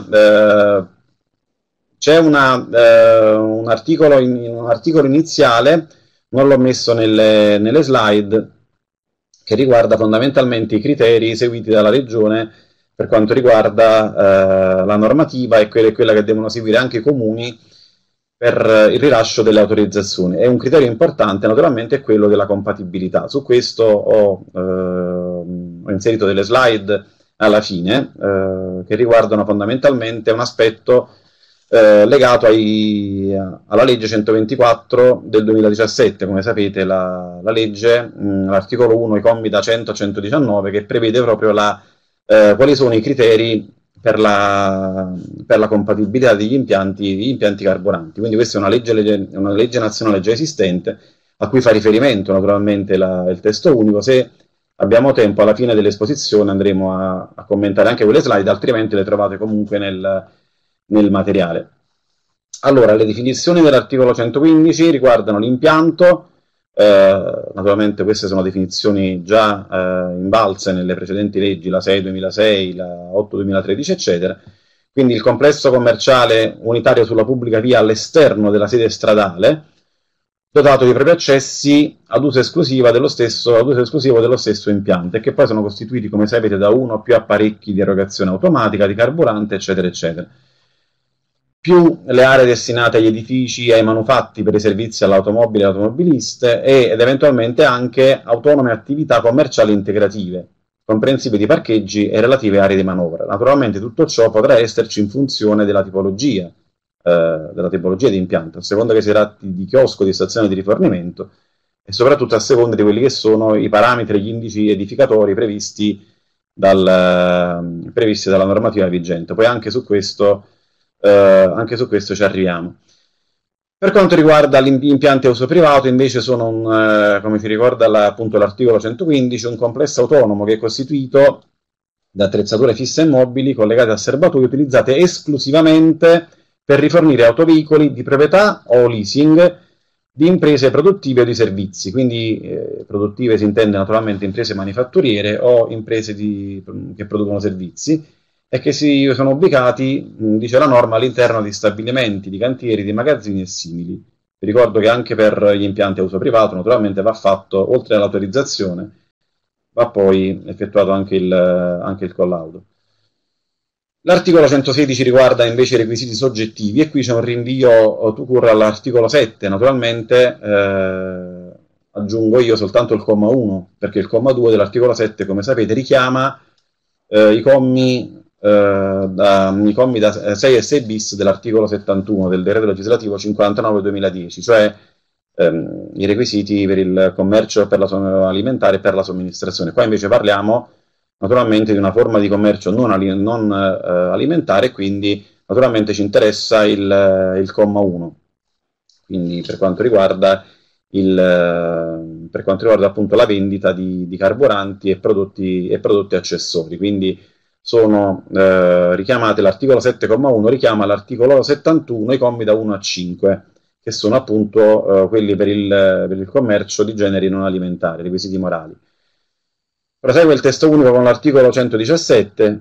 c'è un articolo iniziale, non l'ho messo nelle slide, che riguarda fondamentalmente i criteri seguiti dalla Regione per quanto riguarda la normativa e quella che devono seguire anche i comuni per il rilascio delle autorizzazioni. E un criterio importante naturalmente è quello della compatibilità. Su questo ho inserito delle slide alla fine che riguardano fondamentalmente un aspetto legato alla legge 124 del 2017, come sapete la legge, l'articolo 1, i commi da 100 a 119, che prevede proprio quali sono i criteri per la compatibilità degli impianti carburanti. Quindi questa è una legge nazionale già esistente, a cui fa riferimento naturalmente il testo unico. Se abbiamo tempo, alla fine dell'esposizione andremo a commentare anche quelle slide, altrimenti le trovate comunque nel materiale. Allora, le definizioni dell'articolo 115 riguardano l'impianto. Naturalmente queste sono definizioni già invalse nelle precedenti leggi, la 6 2006, la 8 2013, eccetera. Quindi il complesso commerciale unitario sulla pubblica via all'esterno della sede stradale, dotato di propri accessi ad uso esclusivo dello stesso impianto, e che poi sono costituiti, come sapete, da uno o più apparecchi di erogazione automatica di carburante, eccetera, eccetera, più le aree destinate agli edifici e ai manufatti per i servizi all'automobile e automobiliste, ed eventualmente anche autonome attività commerciali integrative, comprensive di parcheggi e relative aree di manovra. Naturalmente tutto ciò potrà esserci in funzione della tipologia di impianto, a seconda che si tratti di chiosco, di stazione di rifornimento, e soprattutto a seconda di quelli che sono i parametri e gli indici edificatori previsti dalla normativa vigente. Poi anche su questo ci arriviamo. Per quanto riguarda gli impianti a uso privato, invece sono come si ricorda appunto l'articolo 115, un complesso autonomo che è costituito da attrezzature fisse e mobili collegate a serbatoi utilizzate esclusivamente per rifornire autoveicoli di proprietà o leasing di imprese produttive o di servizi. Quindi produttive si intende naturalmente imprese manifatturiere o imprese che producono servizi, e che sono ubicati, dice la norma, all'interno di stabilimenti, di cantieri, di magazzini e simili. Vi ricordo che anche per gli impianti a uso privato naturalmente va fatto, oltre all'autorizzazione, va poi effettuato anche il collaudo. L'articolo 116 riguarda invece i requisiti soggettivi, e qui c'è un rinvio tout court all'articolo 7. Naturalmente aggiungo io soltanto il comma 1, perché il comma 2 dell'articolo 7, come sapete, richiama i commi da 6 e 6 bis dell'articolo 71 del decreto legislativo 59/2010, cioè i requisiti per il commercio alimentare e per la somministrazione. Qua invece parliamo naturalmente di una forma di commercio non alimentare, quindi naturalmente ci interessa il comma 1. Quindi per quanto riguarda appunto la vendita di carburanti e prodotti accessori, quindi sono richiamate, l'articolo 7,1 richiama l'articolo 71, i commi da 1 a 5, che sono appunto quelli per il commercio di generi non alimentari, requisiti morali. Prosegue il testo unico con l'articolo 117,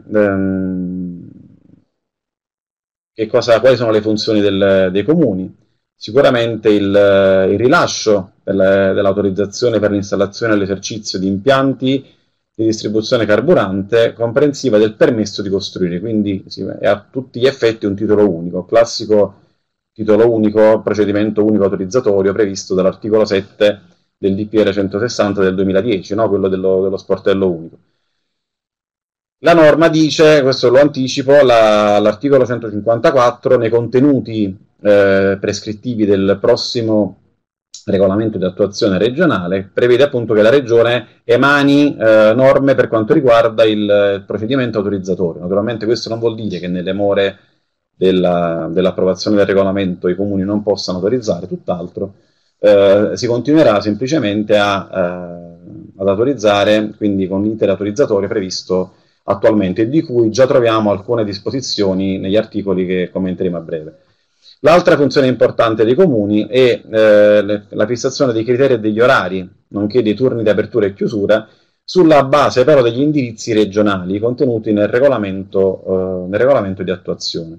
quali sono le funzioni dei comuni. Sicuramente il rilascio dell'autorizzazione per l'installazione e l'esercizio di impianti di distribuzione carburante, comprensiva del permesso di costruire, quindi è a tutti gli effetti un titolo unico, classico titolo unico, procedimento unico autorizzatorio previsto dall'articolo 7 del DPR 160 del 2010, no? Quello dello sportello unico. La norma dice, questo lo anticipo, l'articolo 154, nei contenuti prescrittivi del prossimo regolamento di attuazione regionale, prevede appunto che la regione emani norme per quanto riguarda il procedimento autorizzatorio. Naturalmente questo non vuol dire che nelle more dell'approvazione del regolamento i comuni non possano autorizzare, tutt'altro, si continuerà semplicemente ad autorizzare, quindi con l'iter autorizzatorio previsto attualmente, di cui già troviamo alcune disposizioni negli articoli che commenteremo a breve. L'altra funzione importante dei comuni è la fissazione dei criteri e degli orari, nonché dei turni di apertura e chiusura, sulla base però degli indirizzi regionali contenuti nel regolamento di attuazione.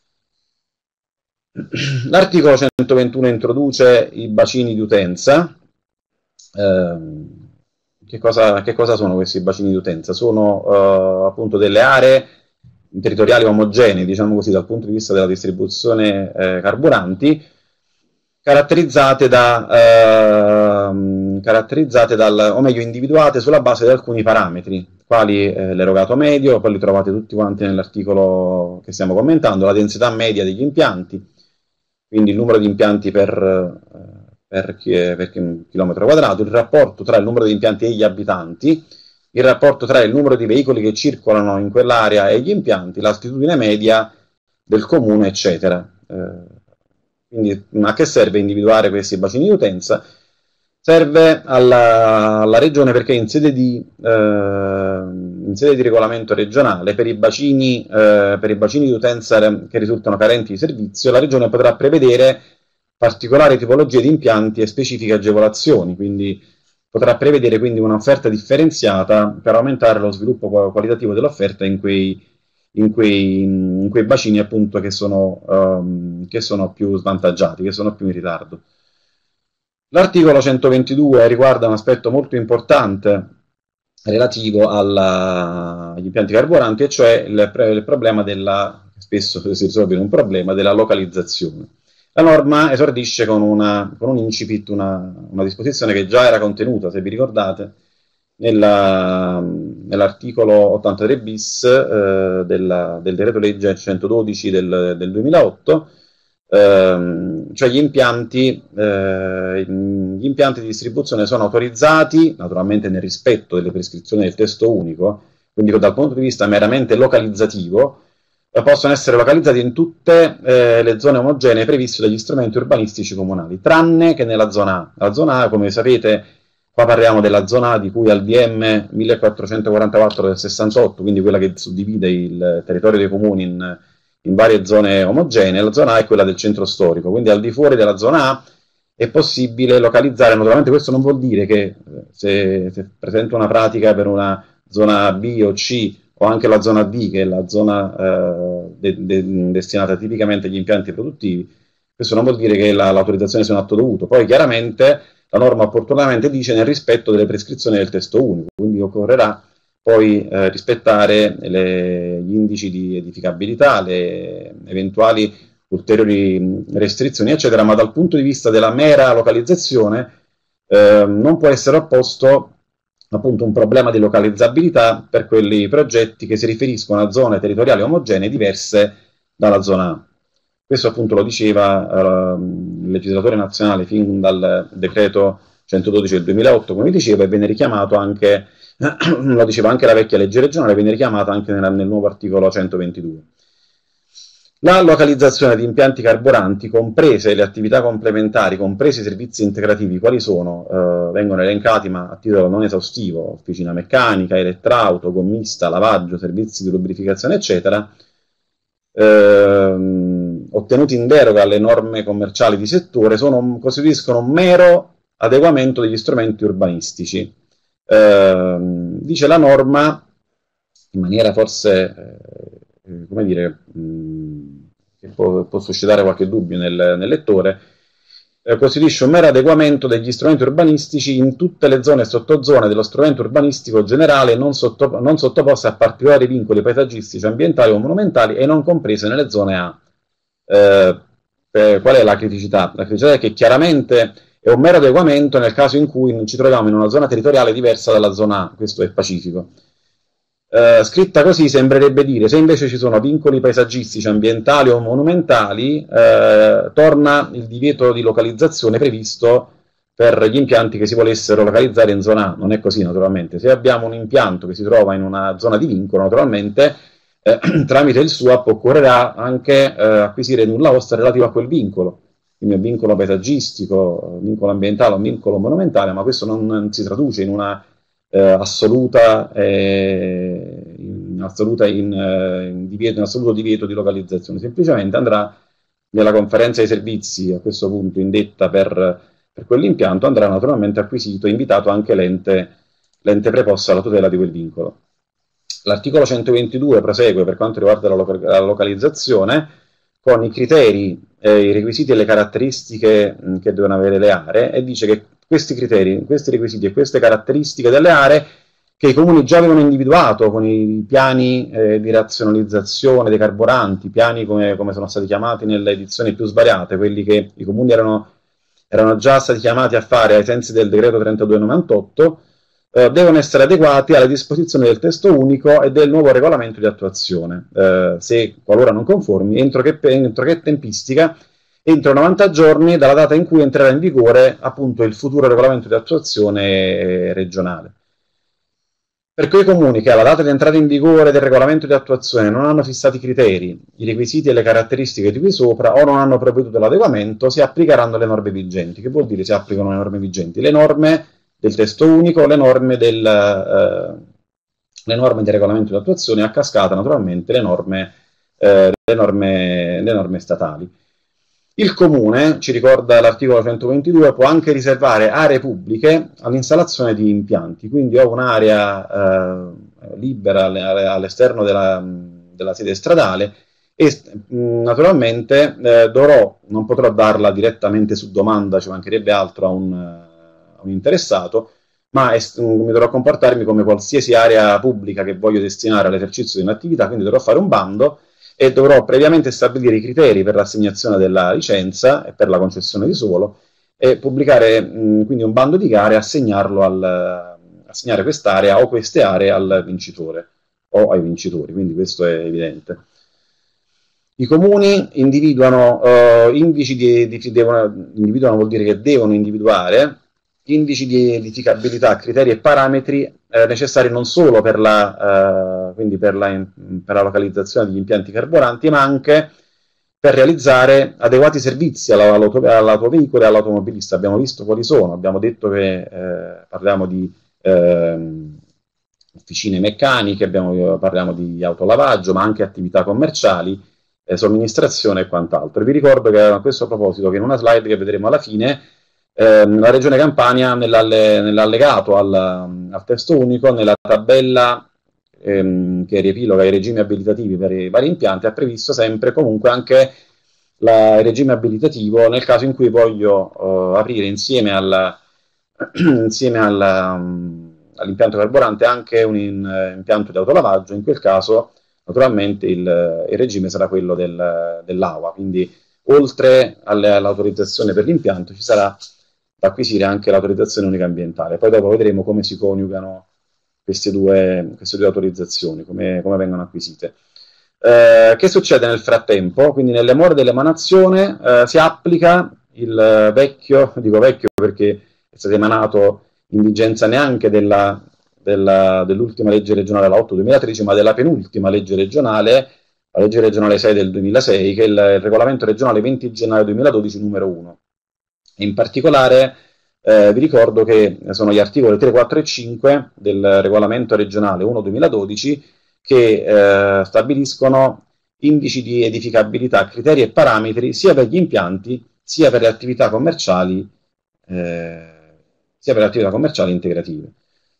L'articolo 121 introduce i bacini di utenza. Che cosa sono questi bacini di utenza? Sono appunto delle aree territoriali omogenee, diciamo così, dal punto di vista della distribuzione carburanti, caratterizzate o meglio individuate sulla base di alcuni parametri, quali l'erogato medio, poi li trovate tutti quanti nell'articolo che stiamo commentando, la densità media degli impianti, quindi il numero di impianti per chilometro quadrato, il rapporto tra il numero di impianti e gli abitanti, il rapporto tra il numero di veicoli che circolano in quell'area e gli impianti, l'altitudine media del comune, eccetera. Quindi a che serve individuare questi bacini di utenza? Serve alla regione perché in sede di regolamento regionale per i bacini di utenza che risultano carenti di servizio, la regione potrà prevedere particolari tipologie di impianti e specifiche agevolazioni, quindi potrà prevedere quindi un'offerta differenziata per aumentare lo sviluppo qualitativo dell'offerta in quei bacini appunto che sono più svantaggiati, che sono più in ritardo. L'articolo 122 riguarda un aspetto molto importante relativo agli impianti carburanti, e cioè il problema spesso si risolve in un problema della localizzazione. La norma esordisce con un incipit, una disposizione che già era contenuta, se vi ricordate, nell'articolo 83 bis del decreto legge 112 del 2008, cioè gli impianti di distribuzione sono autorizzati, naturalmente nel rispetto delle prescrizioni del testo unico, quindi dal punto di vista meramente localizzativo, possono essere localizzati in tutte le zone omogenee previste dagli strumenti urbanistici comunali, tranne che nella zona A. La zona A, come sapete, qua parliamo della zona A di cui al DM 1444 del 68, quindi quella che suddivide il territorio dei comuni in varie zone omogenee. La zona A è quella del centro storico, quindi al di fuori della zona A è possibile localizzare. Naturalmente questo non vuol dire che se presenta una pratica per una zona B o C, o anche la zona D, che è la zona destinata tipicamente agli impianti produttivi, questo non vuol dire che l'autorizzazione sia un atto dovuto. Poi chiaramente la norma opportunamente dice nel rispetto delle prescrizioni del testo unico, quindi occorrerà poi rispettare gli indici di edificabilità, le eventuali ulteriori restrizioni, eccetera, ma dal punto di vista della mera localizzazione non può essere opposto appunto un problema di localizzabilità per quelli progetti che si riferiscono a zone territoriali omogenee diverse dalla zona A. Questo appunto lo diceva il legislatore nazionale fin dal decreto 112 del 2008, come dicevo, e venne richiamato anche, lo diceva anche la vecchia legge regionale, venne richiamata anche nel nuovo articolo 122. La localizzazione di impianti carburanti, comprese le attività complementari, compresi i servizi integrativi, quali sono? Vengono elencati, ma a titolo non esaustivo: officina meccanica, elettrauto, gommista, lavaggio, servizi di lubrificazione, eccetera, ottenuti in deroga alle norme commerciali di settore, costituiscono un mero adeguamento degli strumenti urbanistici. Dice la norma, in maniera forse, come dire, che può suscitare qualche dubbio nel lettore, costituisce un mero adeguamento degli strumenti urbanistici in tutte le zone e sottozone dello strumento urbanistico generale non sottoposte a particolari vincoli paesaggistici, ambientali o monumentali e non comprese nelle zone A. Qual è la criticità? La criticità è che chiaramente è un mero adeguamento nel caso in cui ci troviamo in una zona territoriale diversa dalla zona A, questo è Pacifico. Scritta così sembrerebbe dire: se invece ci sono vincoli paesaggistici, ambientali o monumentali, torna il divieto di localizzazione previsto per gli impianti che si volessero localizzare in zona A. Non è così, naturalmente. Se abbiamo un impianto che si trova in una zona di vincolo, naturalmente tramite il SUAP occorrerà anche acquisire nulla osta relativo a quel vincolo, quindi un vincolo paesaggistico, un vincolo ambientale, un vincolo monumentale, ma questo non si traduce in una assoluto divieto di localizzazione, semplicemente andrà nella conferenza dei servizi, a questo punto indetta per quell'impianto, andrà naturalmente acquisito e invitato anche l'ente preposto alla tutela di quel vincolo. L'articolo 122 prosegue per quanto riguarda la localizzazione con i criteri, i requisiti e le caratteristiche che devono avere le aree, e dice che questi criteri, questi requisiti e queste caratteristiche delle aree che i comuni già avevano individuato con i piani di razionalizzazione dei carburanti, piani come sono stati chiamati nelle edizioni più svariate, quelli che i comuni erano già stati chiamati a fare ai sensi del decreto 3298, devono essere adeguati alle disposizioni del testo unico e del nuovo regolamento di attuazione, se qualora non conformi, entro che tempistica? Entro 90 giorni dalla data in cui entrerà in vigore appunto il futuro regolamento di attuazione regionale. Per quei comuni che alla data di entrata in vigore del regolamento di attuazione non hanno fissato i criteri, i requisiti e le caratteristiche di qui sopra o non hanno provveduto all'adeguamento, si applicheranno le norme vigenti. Che vuol dire si applicano le norme vigenti? Le norme del testo unico, le norme del regolamento di attuazione, a cascata naturalmente le norme statali. Il Comune, ci ricorda l'articolo 122, può anche riservare aree pubbliche all'installazione di impianti, quindi ho un'area libera all'esterno della sede stradale e naturalmente non potrò darla direttamente su domanda, ci mancherebbe altro a un interessato, ma mi dovrò comportarmi come qualsiasi area pubblica che voglio destinare all'esercizio di un'attività, quindi dovrò fare un bando e dovrò previamente stabilire i criteri per l'assegnazione della licenza e per la concessione di suolo e pubblicare quindi un bando di gare e assegnare quest'area o queste aree al vincitore o ai vincitori, quindi questo è evidente. I comuni individuano individuano vuol dire che devono individuare indici di edificabilità, criteri e parametri necessari non solo per la localizzazione degli impianti carburanti, ma anche per realizzare adeguati servizi all'autoveicolo e all'automobilista. Abbiamo visto quali sono, abbiamo detto che parliamo di officine meccaniche, parliamo di autolavaggio, ma anche attività commerciali, somministrazione e quant'altro. Vi ricordo che a questo proposito, che in una slide che vedremo alla fine, la Regione Campania nell'allegato al testo unico, nella tabella che riepiloga i regimi abilitativi per i vari impianti, ha previsto sempre comunque anche il regime abilitativo nel caso in cui voglio aprire insieme all'impianto carburante anche un impianto di autolavaggio. In quel caso naturalmente il regime sarà quello dell'AUA, quindi oltre all'autorizzazione per l'impianto ci sarà da acquisire anche l'autorizzazione unica ambientale. Poi dopo vedremo come si coniugano queste due autorizzazioni, come vengono acquisite. Che succede nel frattempo? Quindi nelle more dell'emanazione si applica il vecchio, dico vecchio perché è stato emanato in vigenza neanche dell'ultima legge regionale, la 8/2013, ma della penultima legge regionale, la legge regionale 6 del 2006, che è il regolamento regionale 20 gennaio 2012 numero 1. In particolare vi ricordo che sono gli articoli 3, 4 e 5 del regolamento regionale 1/2012 che stabiliscono indici di edificabilità, criteri e parametri sia per gli impianti sia per le attività commerciali integrative.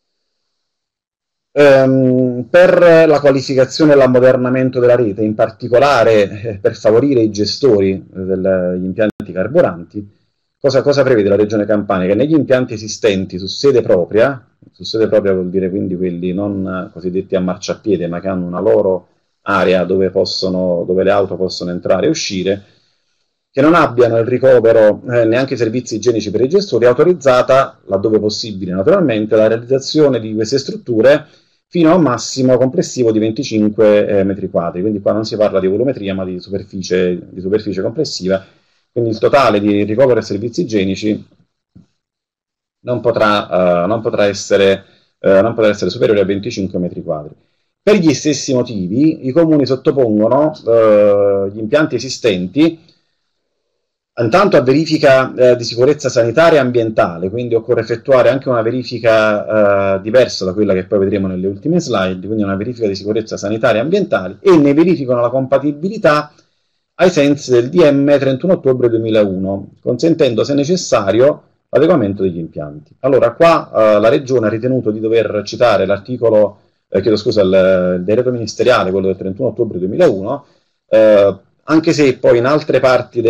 Per la qualificazione e l'ammodernamento della rete, in particolare per favorire i gestori degli impianti carburanti, cosa prevede la Regione Campania? Che negli impianti esistenti su sede propria vuol dire quindi quelli non cosiddetti a marciapiede, ma che hanno una loro area dove le auto possono entrare e uscire, che non abbiano il ricovero neanche i servizi igienici per i gestori, è autorizzata, laddove possibile naturalmente, la realizzazione di queste strutture fino a un massimo complessivo di 25 metri quadri, quindi qua non si parla di volumetria ma di superficie complessiva, quindi il totale di ricovero e servizi igienici non potrà essere superiore a 25 metri quadri. Per gli stessi motivi i comuni sottopongono gli impianti esistenti intanto a verifica di sicurezza sanitaria e ambientale, quindi occorre effettuare anche una verifica diversa da quella che poi vedremo nelle ultime slide, quindi una verifica di sicurezza sanitaria e ambientale, e ne verificano la compatibilità ai sensi del DM 31 ottobre 2001, consentendo, se necessario, l'adeguamento degli impianti. Allora, qua la Regione ha ritenuto di dover citare l'articolo, il decreto ministeriale, quello del 31 ottobre 2001, anche se poi in altre parti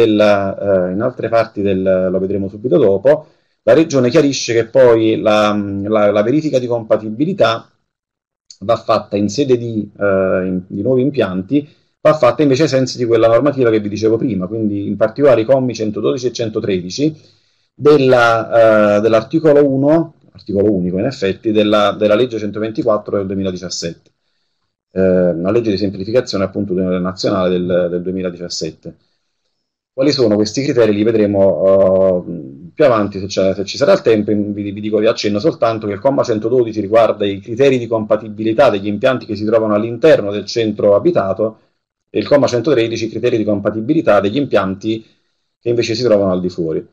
lo vedremo subito dopo, la Regione chiarisce che poi la verifica di compatibilità va fatta in sede di nuovi impianti, va fatta invece ai sensi di quella normativa che vi dicevo prima, quindi in particolare i commi 112 e 113 dell'articolo 1, articolo unico in effetti, della legge 124 del 2017. Una legge di semplificazione appunto nazionale del 2017. Quali sono questi criteri? Li vedremo più avanti se ci sarà il tempo. Vi accenno soltanto che il comma 112 riguarda i criteri di compatibilità degli impianti che si trovano all'interno del centro abitato e il comma 113 i criteri di compatibilità degli impianti che invece si trovano al di fuori.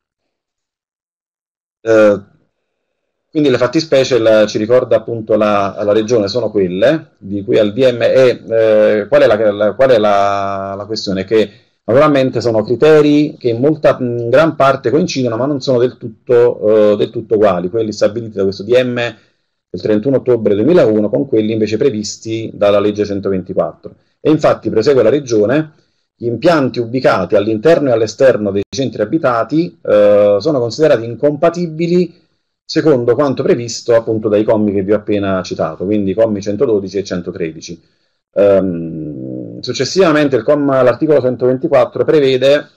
Quindi le fattispecie ci ricorda appunto la Regione sono quelle di cui al DME. Qual è la questione? Che naturalmente sono criteri che in gran parte coincidono, ma non sono del tutto uguali, quelli stabiliti da questo DM del 31 ottobre 2001 con quelli invece previsti dalla legge 124. E infatti prosegue la Regione: gli impianti ubicati all'interno e all'esterno dei centri abitati sono considerati incompatibili secondo quanto previsto appunto dai commi che vi ho appena citato, quindi i commi 112 e 113. Successivamente l'articolo 124 prevede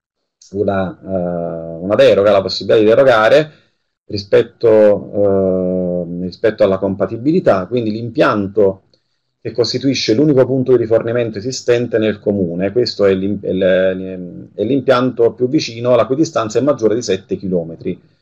una deroga, la possibilità di derogare rispetto alla compatibilità, quindi l'impianto che costituisce l'unico punto di rifornimento esistente nel comune, questo è l'impianto più vicino alla cui distanza è maggiore di 7 km.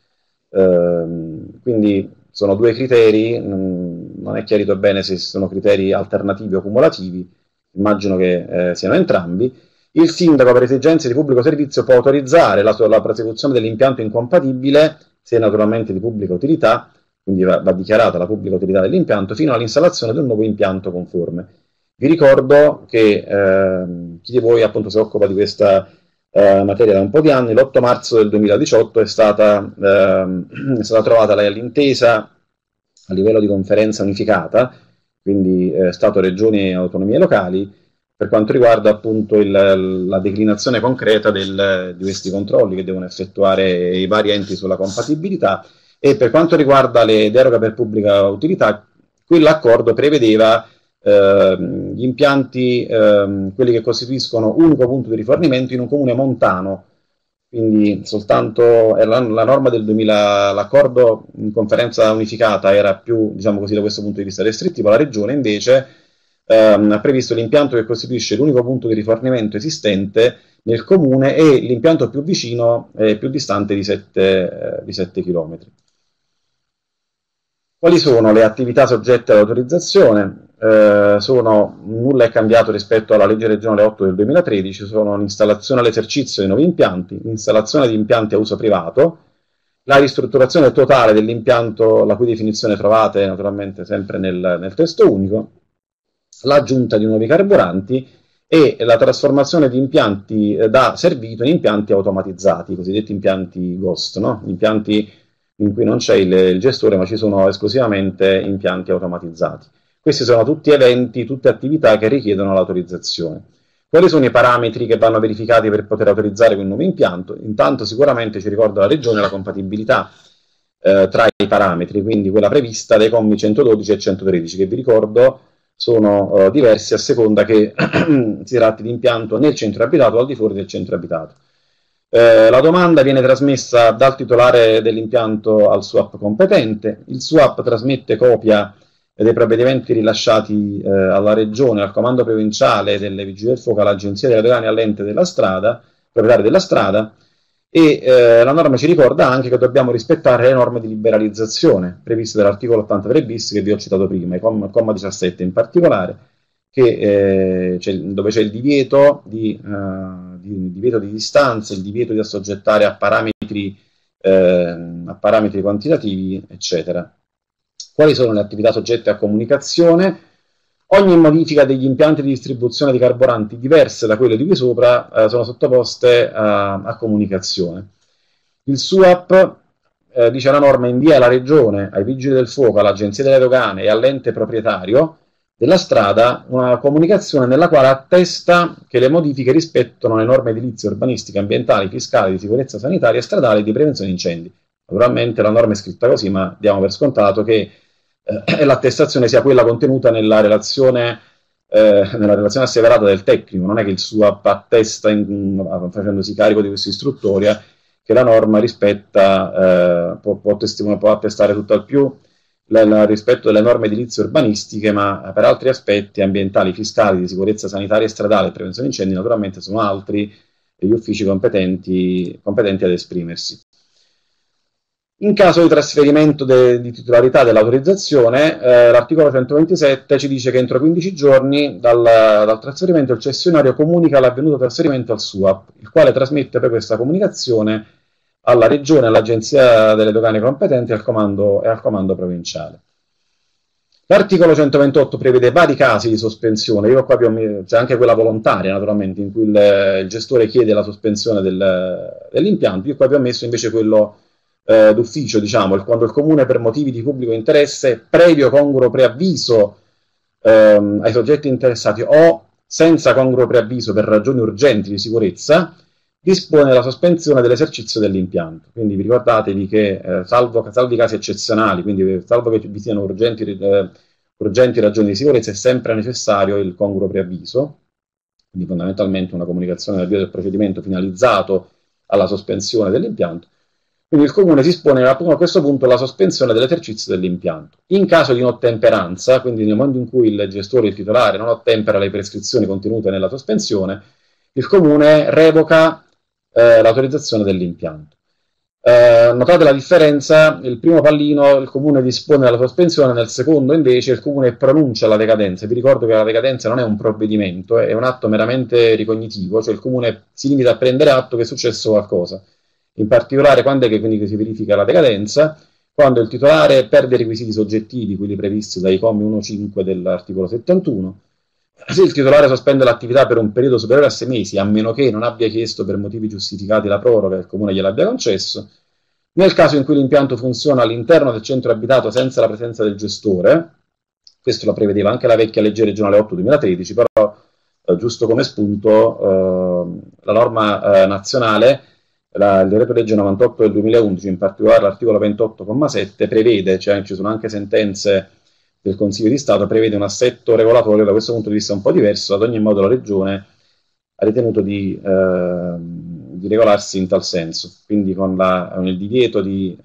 Quindi sono due criteri, non è chiarito bene se sono criteri alternativi o cumulativi, immagino che siano entrambi. Il sindaco, per esigenze di pubblico servizio, può autorizzare la prosecuzione dell'impianto incompatibile, se naturalmente di pubblica utilità, quindi va dichiarata la pubblica utilità dell'impianto, fino all'installazione di un nuovo impianto conforme. Vi ricordo che chi di voi appunto si occupa di questa materia da un po' di anni, l'8 marzo del 2018 è stata trovata l'intesa a livello di conferenza unificata, quindi Stato, Regioni e autonomie locali, per quanto riguarda appunto la declinazione concreta di questi controlli che devono effettuare i vari enti sulla compatibilità. E per quanto riguarda le deroghe per pubblica utilità, quell'accordo prevedeva gli impianti, quelli che costituiscono unico punto di rifornimento in un comune montano, quindi soltanto la norma del 2000, l'accordo in conferenza unificata era più, diciamo così, da questo punto di vista restrittivo. La Regione invece ha previsto l'impianto che costituisce l'unico punto di rifornimento esistente nel comune e l'impianto più vicino e più distante di 7 km. Quali sono le attività soggette all'autorizzazione? Nulla è cambiato rispetto alla legge regionale 8 del 2013, sono l'installazione all'esercizio di nuovi impianti, l'installazione di impianti a uso privato, la ristrutturazione totale dell'impianto, la cui definizione trovate naturalmente sempre nel testo unico, l'aggiunta di nuovi carburanti e la trasformazione di impianti da servito in impianti automatizzati, i cosiddetti impianti GHOST, no? Impianti in cui non c'è il gestore ma ci sono esclusivamente impianti automatizzati. Questi sono tutti eventi, tutte attività che richiedono l'autorizzazione. Quali sono i parametri che vanno verificati per poter autorizzare quel nuovo impianto? Intanto sicuramente ci ricorda la Regione la compatibilità tra i parametri, quindi quella prevista dai commi 112 e 113, che vi ricordo sono diversi a seconda che si tratti di impianto nel centro abitato o al di fuori del centro abitato. La domanda viene trasmessa dal titolare dell'impianto al SUAP competente, il SUAP trasmette copia dei provvedimenti rilasciati alla Regione, al Comando Provinciale delle Vigili del Fuoco, all'Agenzia delle Dogane e all'ente della strada, proprietario della strada, e la norma ci ricorda anche che dobbiamo rispettare le norme di liberalizzazione previste dall'articolo 83 bis che vi ho citato prima, il comma 17 in particolare, che, dove c'è il divieto di distanza, il divieto di assoggettare a parametri quantitativi, eccetera. Quali sono le attività soggette a comunicazione? Ogni modifica degli impianti di distribuzione di carburanti diverse da quelle di qui sopra sono sottoposte a comunicazione. Il SUAP, dice la norma, invia alla Regione, ai Vigili del Fuoco, all'Agenzia delle Dogane e all'ente proprietario della strada una comunicazione nella quale attesta che le modifiche rispettano le norme edilizie, urbanistiche, ambientali, fiscali, di sicurezza sanitaria, stradale e di prevenzione incendi. Naturalmente la norma è scritta così, ma diamo per scontato che l'attestazione sia quella contenuta nella relazione asseverata del tecnico. Non è che il SUAP attesta facendosi carico di questa istruttoria che la norma rispetta, può attestare tutt'al più il rispetto delle norme edilizie urbanistiche, ma per altri aspetti ambientali, fiscali, di sicurezza sanitaria e stradale e prevenzione incendi naturalmente sono altri gli uffici competenti ad esprimersi. In caso di trasferimento di titolarità dell'autorizzazione, l'articolo 127 ci dice che entro 15 giorni dal trasferimento il cessionario comunica l'avvenuto trasferimento al SUAP, il quale trasmette poi questa comunicazione alla Regione, all'Agenzia delle Dogane competenti e al comando provinciale. L'articolo 128 prevede vari casi di sospensione, c'è anche quella volontaria naturalmente, in cui il gestore chiede la sospensione dell'impianto. Io qua vi ho messo invece quello d'ufficio, diciamo, quando il Comune per motivi di pubblico interesse, previo congruo preavviso ai soggetti interessati o senza congruo preavviso per ragioni urgenti di sicurezza, dispone la sospensione dell'esercizio dell'impianto. Quindi vi ricordatevi che salvi casi eccezionali, quindi salvo che vi siano urgenti ragioni di sicurezza, è sempre necessario il congruo preavviso, quindi fondamentalmente una comunicazione nel avvio del procedimento finalizzato alla sospensione dell'impianto. Quindi il Comune dispone a questo punto la sospensione dell'esercizio dell'impianto. In caso di inottemperanza, quindi nel momento in cui il gestore, il titolare, non ottempera alle prescrizioni contenute nella sospensione, il Comune revoca l'autorizzazione dell'impianto. Notate la differenza: il primo pallino il Comune dispone della sospensione, nel secondo invece il Comune pronuncia la decadenza. Vi ricordo che la decadenza non è un provvedimento, è un atto meramente ricognitivo, cioè il Comune si limita a prendere atto che è successo qualcosa. In particolare, quando è che quindi si verifica la decadenza? Quando il titolare perde i requisiti soggettivi, quelli previsti dai commi 1-5 dell'articolo 71, se il titolare sospende l'attività per un periodo superiore a 6 mesi, a meno che non abbia chiesto per motivi giustificati la proroga e il Comune gliel'abbia concesso, nel caso in cui l'impianto funziona all'interno del centro abitato senza la presenza del gestore, questo lo prevedeva anche la vecchia legge regionale 8-2013, però giusto come spunto la norma nazionale, il decreto legge 98 del 2011, in particolare l'articolo 28,7, prevede, cioè ci sono anche sentenze del Consiglio di Stato, prevede un assetto regolatorio da questo punto di vista un po' diverso. Ad ogni modo la Regione ha ritenuto di regolarsi in tal senso, quindi con il divieto di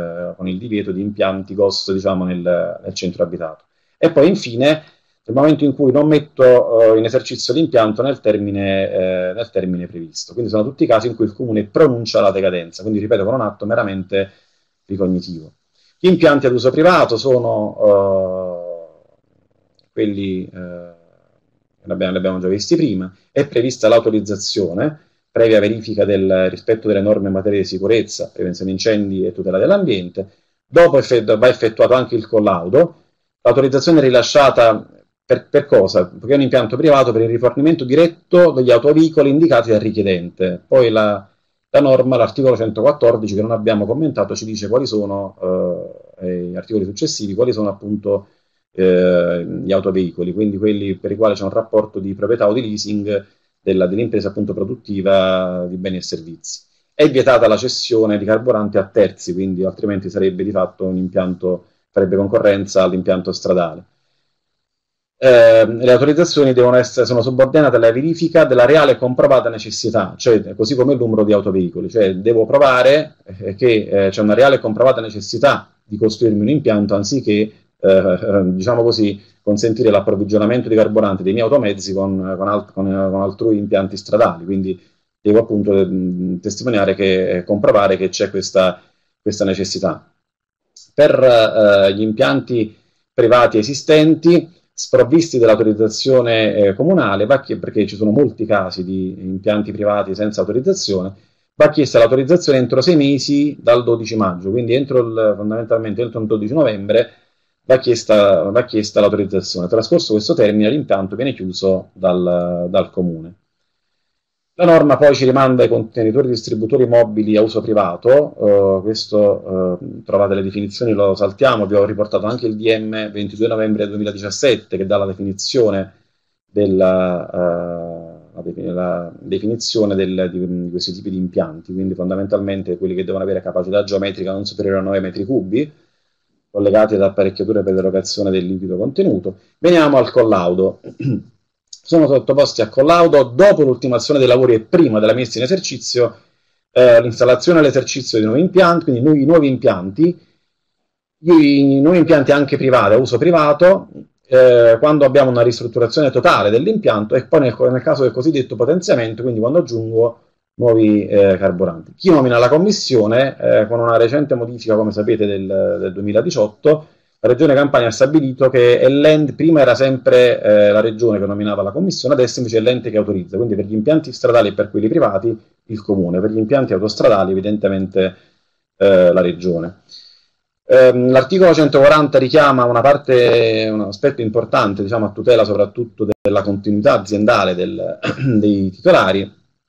impianti GOS, diciamo, nel centro abitato. E poi infine nel momento in cui non metto in esercizio l'impianto nel termine previsto. Quindi sono tutti i casi in cui il Comune pronuncia la decadenza, quindi ripeto, con un atto meramente ricognitivo. Gli impianti ad uso privato sono quelli che abbiamo già visti prima. È prevista l'autorizzazione previa verifica del rispetto delle norme in materia di sicurezza, prevenzione incendi e tutela dell'ambiente. Dopo va effettuato anche il collaudo. L'autorizzazione è rilasciata per cosa? Perché è un impianto privato per il rifornimento diretto degli autoveicoli indicati dal richiedente. Poi la norma, l'articolo 114, che non abbiamo commentato, ci dice quali sono gli articoli successivi, quali sono appunto gli autoveicoli, quindi quelli per i quali c'è un rapporto di proprietà o di leasing dell'impresa appunto produttiva di beni e servizi. È vietata la cessione di carburante a terzi, quindi altrimenti sarebbe di fatto un impianto, farebbe concorrenza all'impianto stradale. Le autorizzazioni sono subordinate alla verifica della reale e comprovata necessità, cioè così come il numero di autoveicoli, cioè devo provare che c'è una reale e comprovata necessità di costruirmi un impianto anziché, diciamo così, consentire l'approvvigionamento di carburante dei miei automezzi con altrui impianti stradali, quindi devo appunto testimoniare comprovare che c'è questa necessità. Per gli impianti privati esistenti, sprovvisti dell'autorizzazione comunale, perché ci sono molti casi di impianti privati senza autorizzazione, va chiesta l'autorizzazione entro 6 mesi dal 12 maggio, quindi fondamentalmente entro il 12 novembre va chiesta l'autorizzazione. Trascorso questo termine, l'impianto viene chiuso dal comune. La norma poi ci rimanda ai contenitori distributori mobili a uso privato, questo trovate le definizioni, lo saltiamo, vi ho riportato anche il DM 22 novembre 2017 che dà la definizione la definizione di questi tipi di impianti, quindi fondamentalmente quelli che devono avere capacità geometrica non superiore a 9 metri cubi, collegati ad apparecchiature per l'erogazione del liquido contenuto. Veniamo al collaudo. Sono sottoposti a collaudo dopo l'ultimazione dei lavori e prima della messa in esercizio l'installazione e l'esercizio di nuovi impianti, quindi i nuovi impianti anche privati, a uso privato, quando abbiamo una ristrutturazione totale dell'impianto e poi nel caso del cosiddetto potenziamento, quindi quando aggiungo nuovi carburanti. Chi nomina la commissione, con una recente modifica, come sapete, del 2018, la Regione Campania ha stabilito che prima era sempre la Regione che nominava la commissione, adesso invece è l'ente che autorizza, quindi per gli impianti stradali e per quelli privati il Comune, per gli impianti autostradali evidentemente la Regione. L'articolo 140 richiama un aspetto importante, diciamo, a tutela soprattutto della continuità aziendale dei titolari,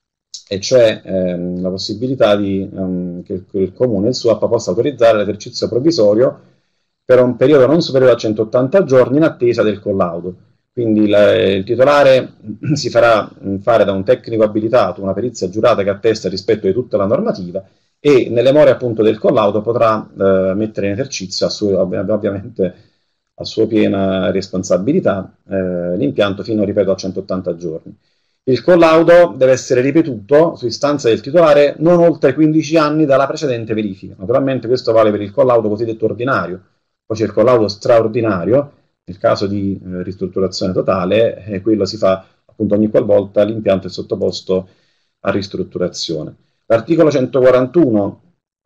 e cioè la possibilità che il Comune, il SUAP, possa autorizzare l'esercizio provvisorio per un periodo non superiore a 180 giorni in attesa del collaudo. Quindi il titolare si farà fare da un tecnico abilitato una perizia giurata che attesta il rispetto di tutta la normativa e nelle more appunto del collaudo potrà mettere in esercizio ovviamente a sua piena responsabilità l'impianto fino, ripeto, a 180 giorni. Il collaudo deve essere ripetuto su istanza del titolare non oltre 15 anni dalla precedente verifica. Naturalmente questo vale per il collaudo cosiddetto ordinario. Poi c'è il collaudo straordinario, nel caso di ristrutturazione totale, e quello si fa appunto ogni qualvolta l'impianto è sottoposto a ristrutturazione. L'articolo 141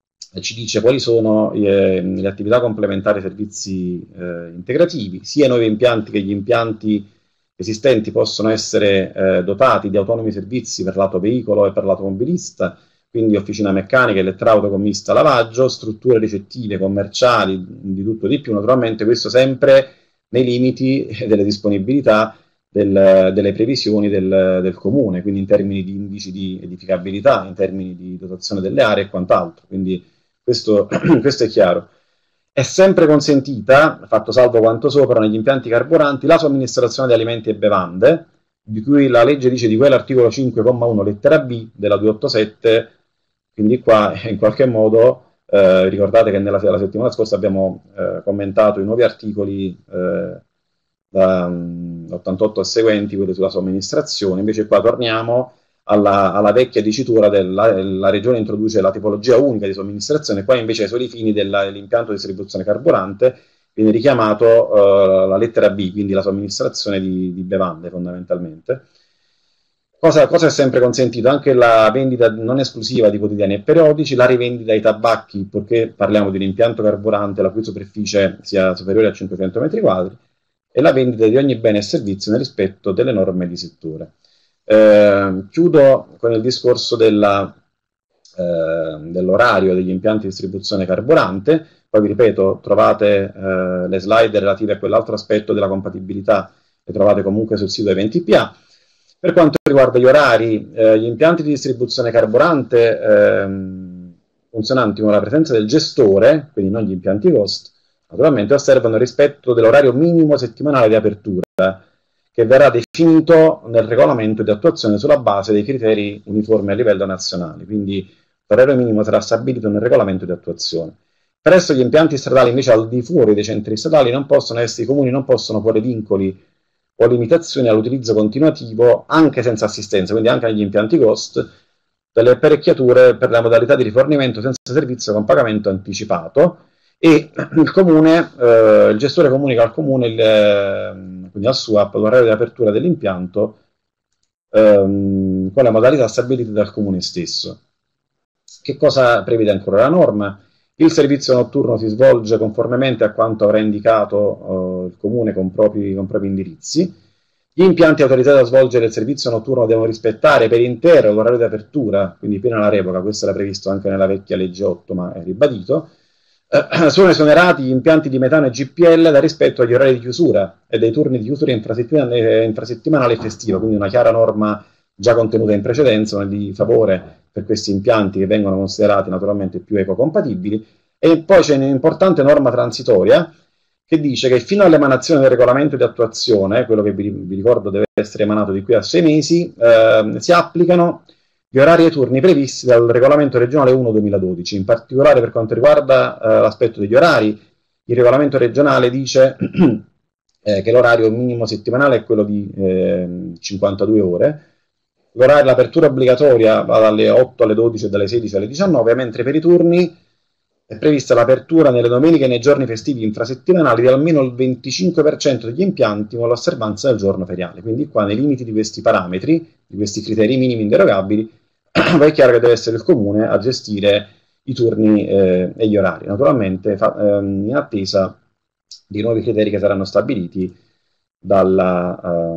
ci dice quali sono le attività complementari ai servizi integrativi. Sia i nuovi impianti che gli impianti esistenti possono essere dotati di autonomi servizi per l'autoveicolo e per l'automobilista, quindi officina meccanica, elettrauto con mista lavaggio, strutture ricettive, commerciali, di tutto di più, naturalmente questo sempre nei limiti delle disponibilità delle previsioni del Comune, quindi in termini di indici di edificabilità, in termini di dotazione delle aree e quant'altro, quindi questo è chiaro. È sempre consentita, fatto salvo quanto sopra, negli impianti carburanti la somministrazione di alimenti e bevande, di cui la legge dice di cui l'articolo 5,1 lettera B della 287. Quindi qua in qualche modo ricordate che la settimana scorsa abbiamo commentato i nuovi articoli da 88 e seguenti, quelli sulla somministrazione, invece qua torniamo alla vecchia dicitura la Regione introduce la tipologia unica di somministrazione, qua invece ai soli fini dell'impianto di distribuzione carburante viene richiamato la lettera B, quindi la somministrazione di bevande fondamentalmente. Cosa è sempre consentito? Anche la vendita non esclusiva di quotidiani e periodici, la rivendita di tabacchi, perché parliamo di un impianto carburante la cui superficie sia superiore a 500 metri quadri, e la vendita di ogni bene e servizio nel rispetto delle norme di settore. Chiudo con il discorso dell'orario degli impianti di distribuzione carburante, poi vi ripeto, trovate le slide relative a quell'altro aspetto della compatibilità, le trovate comunque sul sito Eventi.pa. Per quanto riguarda gli orari, gli impianti di distribuzione carburante funzionanti con la presenza del gestore, quindi non gli impianti ghost, naturalmente osservano il rispetto dell'orario minimo settimanale di apertura, che verrà definito nel regolamento di attuazione sulla base dei criteri uniformi a livello nazionale, quindi l'orario minimo sarà stabilito nel regolamento di attuazione. Presso gli impianti stradali invece al di fuori dei centri stradali i comuni non possono porre vincoli o limitazioni all'utilizzo continuativo anche senza assistenza, quindi anche negli impianti ghost, delle apparecchiature per la modalità di rifornimento senza servizio con pagamento anticipato, e il gestore comunica al comune, quindi al SUAP, l'orario di apertura dell'impianto con le modalità stabilite dal comune stesso. Che cosa prevede ancora la norma? Il servizio notturno si svolge conformemente a quanto avrà indicato il comune con propri indirizzi. Gli impianti autorizzati a svolgere il servizio notturno devono rispettare per intero l'orario di apertura, quindi pena la revoca. Questo era previsto anche nella vecchia legge 8, ma è ribadito. Sono esonerati gli impianti di metano e GPL dal rispetto agli orari di chiusura e dei turni di chiusura infrasettimanale e festiva, quindi una chiara norma già contenuta in precedenza, una di favore per questi impianti che vengono considerati naturalmente più ecocompatibili. E poi c'è un'importante norma transitoria che dice che fino all'emanazione del regolamento di attuazione, quello che vi ricordo deve essere emanato di qui a 6 mesi, si applicano gli orari e i turni previsti dal regolamento regionale 1/2012. In particolare per quanto riguarda l'aspetto degli orari, il regolamento regionale dice che l'orario minimo settimanale è quello di 52 ore, l'apertura obbligatoria va dalle 8 alle 12 e dalle 16 alle 19, mentre per i turni è prevista l'apertura nelle domeniche e nei giorni festivi infrasettimanali di almeno il 25% degli impianti con l'osservanza del giorno feriale. Quindi qua, nei limiti di questi parametri, di questi criteri minimi inderogabili, poi è chiaro che deve essere il comune a gestire i turni e gli orari, naturalmente in attesa di nuovi criteri che saranno stabiliti dalla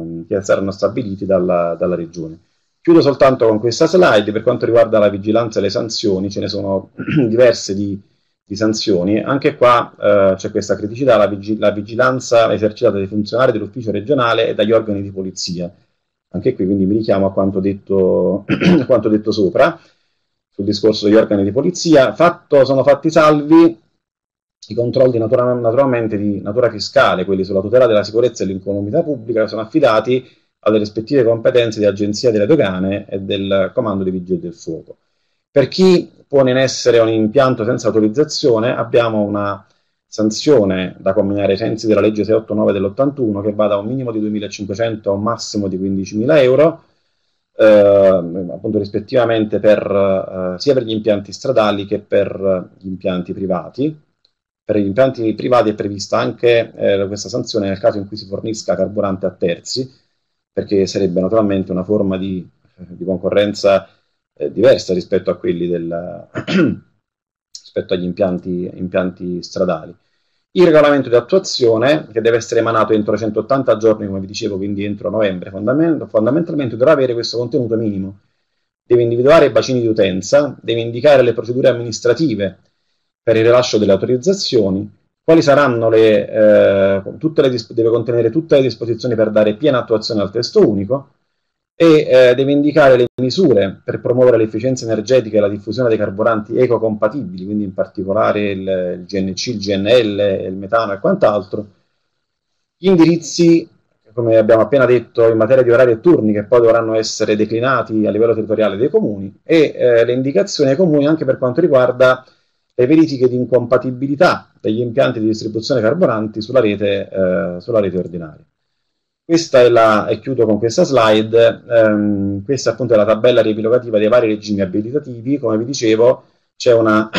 regione. Chiudo soltanto con questa slide. Per quanto riguarda la vigilanza e le sanzioni, ce ne sono diverse di sanzioni. Anche qua c'è questa criticità: la vigilanza esercitata dai funzionari dell'ufficio regionale e dagli organi di polizia. Anche qui quindi mi richiamo a quanto detto sopra sul discorso degli organi di polizia. Sono fatti salvi i controlli naturalmente di natura fiscale, quelli sulla tutela della sicurezza e dell'incolumità pubblica, che sono affidati alle rispettive competenze di Agenzia delle Dogane e del Comando dei Vigili del Fuoco. Per chi pone in essere un impianto senza autorizzazione abbiamo una sanzione da comminare ai sensi della legge 689 dell'81, che va da un minimo di 2.500 a un massimo di 15.000 euro, appunto rispettivamente sia per gli impianti stradali che per gli impianti privati. Per gli impianti privati è prevista anche questa sanzione nel caso in cui si fornisca carburante a terzi, perché sarebbe naturalmente una forma di concorrenza diversa rispetto a quelli rispetto agli impianti stradali. Il regolamento di attuazione, che deve essere emanato entro 180 giorni, come vi dicevo, quindi entro novembre, fondamentalmente dovrà avere questo contenuto minimo. Deve individuare i bacini di utenza, deve indicare le procedure amministrative per il rilascio delle autorizzazioni, quali saranno deve contenere tutte le disposizioni per dare piena attuazione al testo unico, e deve indicare le misure per promuovere l'efficienza energetica e la diffusione dei carburanti ecocompatibili, quindi in particolare il GNC, il GNL, il metano e quant'altro. Gli indirizzi, come abbiamo appena detto, in materia di orari e turni, che poi dovranno essere declinati a livello territoriale dei comuni, e le indicazioni ai comuni anche per quanto riguarda le verifiche di incompatibilità degli impianti di distribuzione carburanti sulla rete ordinaria. Questa e chiudo con questa slide. Questa appunto è la tabella riepilogativa dei vari regimi abilitativi. Come vi dicevo, c'è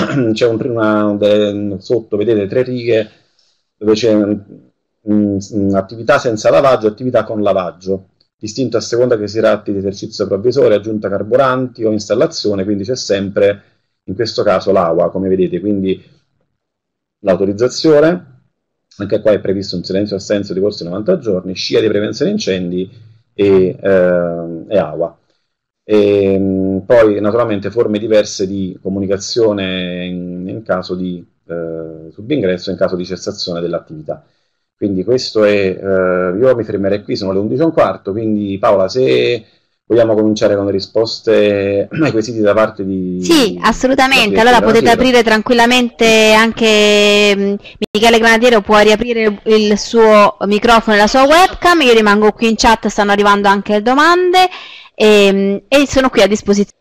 sotto, vedete, 3 righe dove c'è attività senza lavaggio, attività con lavaggio, distinto a seconda che si tratti di esercizio provvisorio, aggiunta carburanti o installazione, quindi c'è sempre in questo caso l'AUA, come vedete, quindi l'autorizzazione. Anche qua è previsto un silenzio assenso di corso di 90 giorni, scia di prevenzione incendi e AWA. Poi naturalmente forme diverse di comunicazione in caso di subingresso, in caso di cessazione dell'attività. Quindi questo è, io mi fermerei qui, sono le 11:15, quindi Paola, se Vogliamo cominciare con le risposte ai quesiti da parte di... Sì, assolutamente. di Allora potete Granatiero. aprire tranquillamente anche Michele Granatiero, può riaprire il suo microfono e la sua webcam. Io rimango qui in chat, stanno arrivando anche domande e sono qui a disposizione.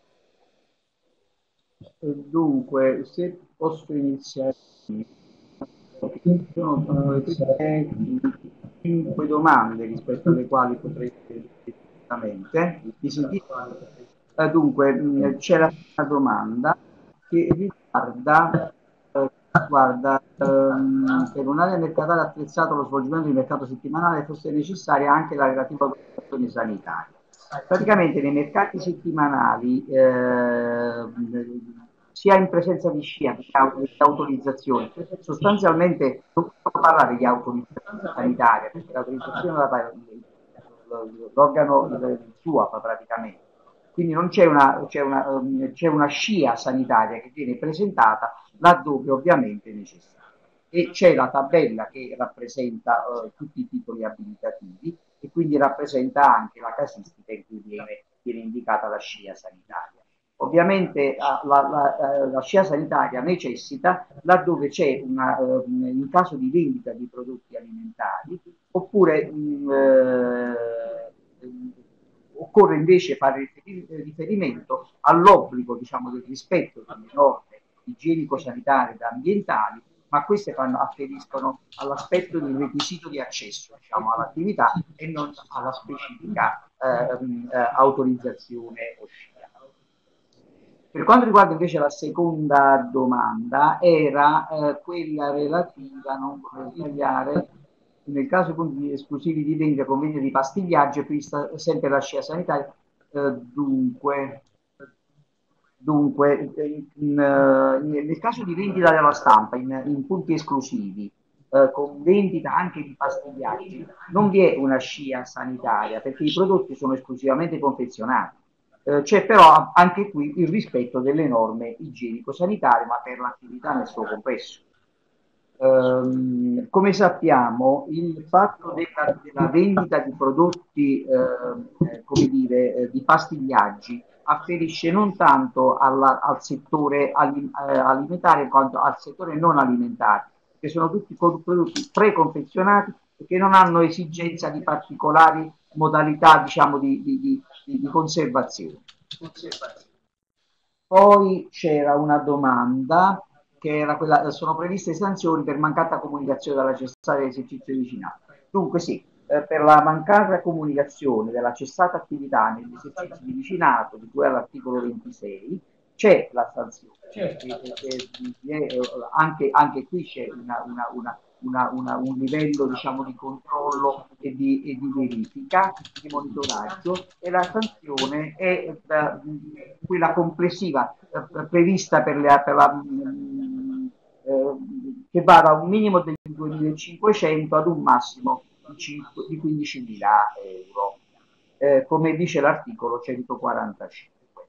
Dunque, se posso iniziare, sono 5 domande rispetto alle quali potrete direttamente. Mi sentite? Dunque, c'era una domanda che riguarda per un'area mercatale attrezzata allo svolgimento di mercato settimanale fosse necessaria anche la relativa autorizzazione sanitaria. Praticamente nei mercati settimanali, sia in presenza di SCIA che di autorizzazioni, sostanzialmente non possiamo parlare di autorizzazione sanitaria, perché l'autorizzazione l'organo sua praticamente. Quindi non c'è una SCIA sanitaria che viene presentata laddove ovviamente è necessario. E c'è la tabella che rappresenta tutti i titoli abilitativi e quindi rappresenta anche la casistica in cui viene indicata la SCIA sanitaria. Ovviamente la SCIA sanitaria necessita laddove c'è in caso di vendita di prodotti alimentari, oppure occorre invece fare riferimento all'obbligo, diciamo, del rispetto delle norme igienico-sanitarie ed ambientali, ma queste afferiscono all'aspetto del requisito di accesso, diciamo, all'attività e non alla specifica autorizzazione o SCIA. Per quanto riguarda invece la seconda domanda, era quella relativa, non vorrei sbagliare, nel caso di punti esclusivi di vendita con vendita di pastigliaggio è prevista sempre la SCIA sanitaria. Dunque, nel caso di vendita della stampa in punti esclusivi, con vendita anche di pastigliaggi, non vi è una SCIA sanitaria perché i prodotti sono esclusivamente confezionati. C'è però anche qui il rispetto delle norme igienico-sanitarie, ma per l'attività nel suo complesso. Come sappiamo, il fatto della vendita di prodotti, come dire, di pastigliaggi afferisce non tanto al settore alimentare quanto al settore non alimentare, che sono tutti prodotti preconfezionati e che non hanno esigenza di particolari modalità, diciamo, di conservazione. Poi c'era una domanda che era quella: sono previste sanzioni per mancata comunicazione dalla cessata dell'esercizio di vicinato. Dunque sì, per la mancata comunicazione della cessata attività nell'esercizio di vicinato di cui all'articolo 26 c'è la sanzione. Anche qui c'è un livello, diciamo, di controllo e di verifica, di monitoraggio, e la sanzione è quella complessiva prevista che va da un minimo di 2.500 ad un massimo di 15.000 euro, come dice l'articolo 145.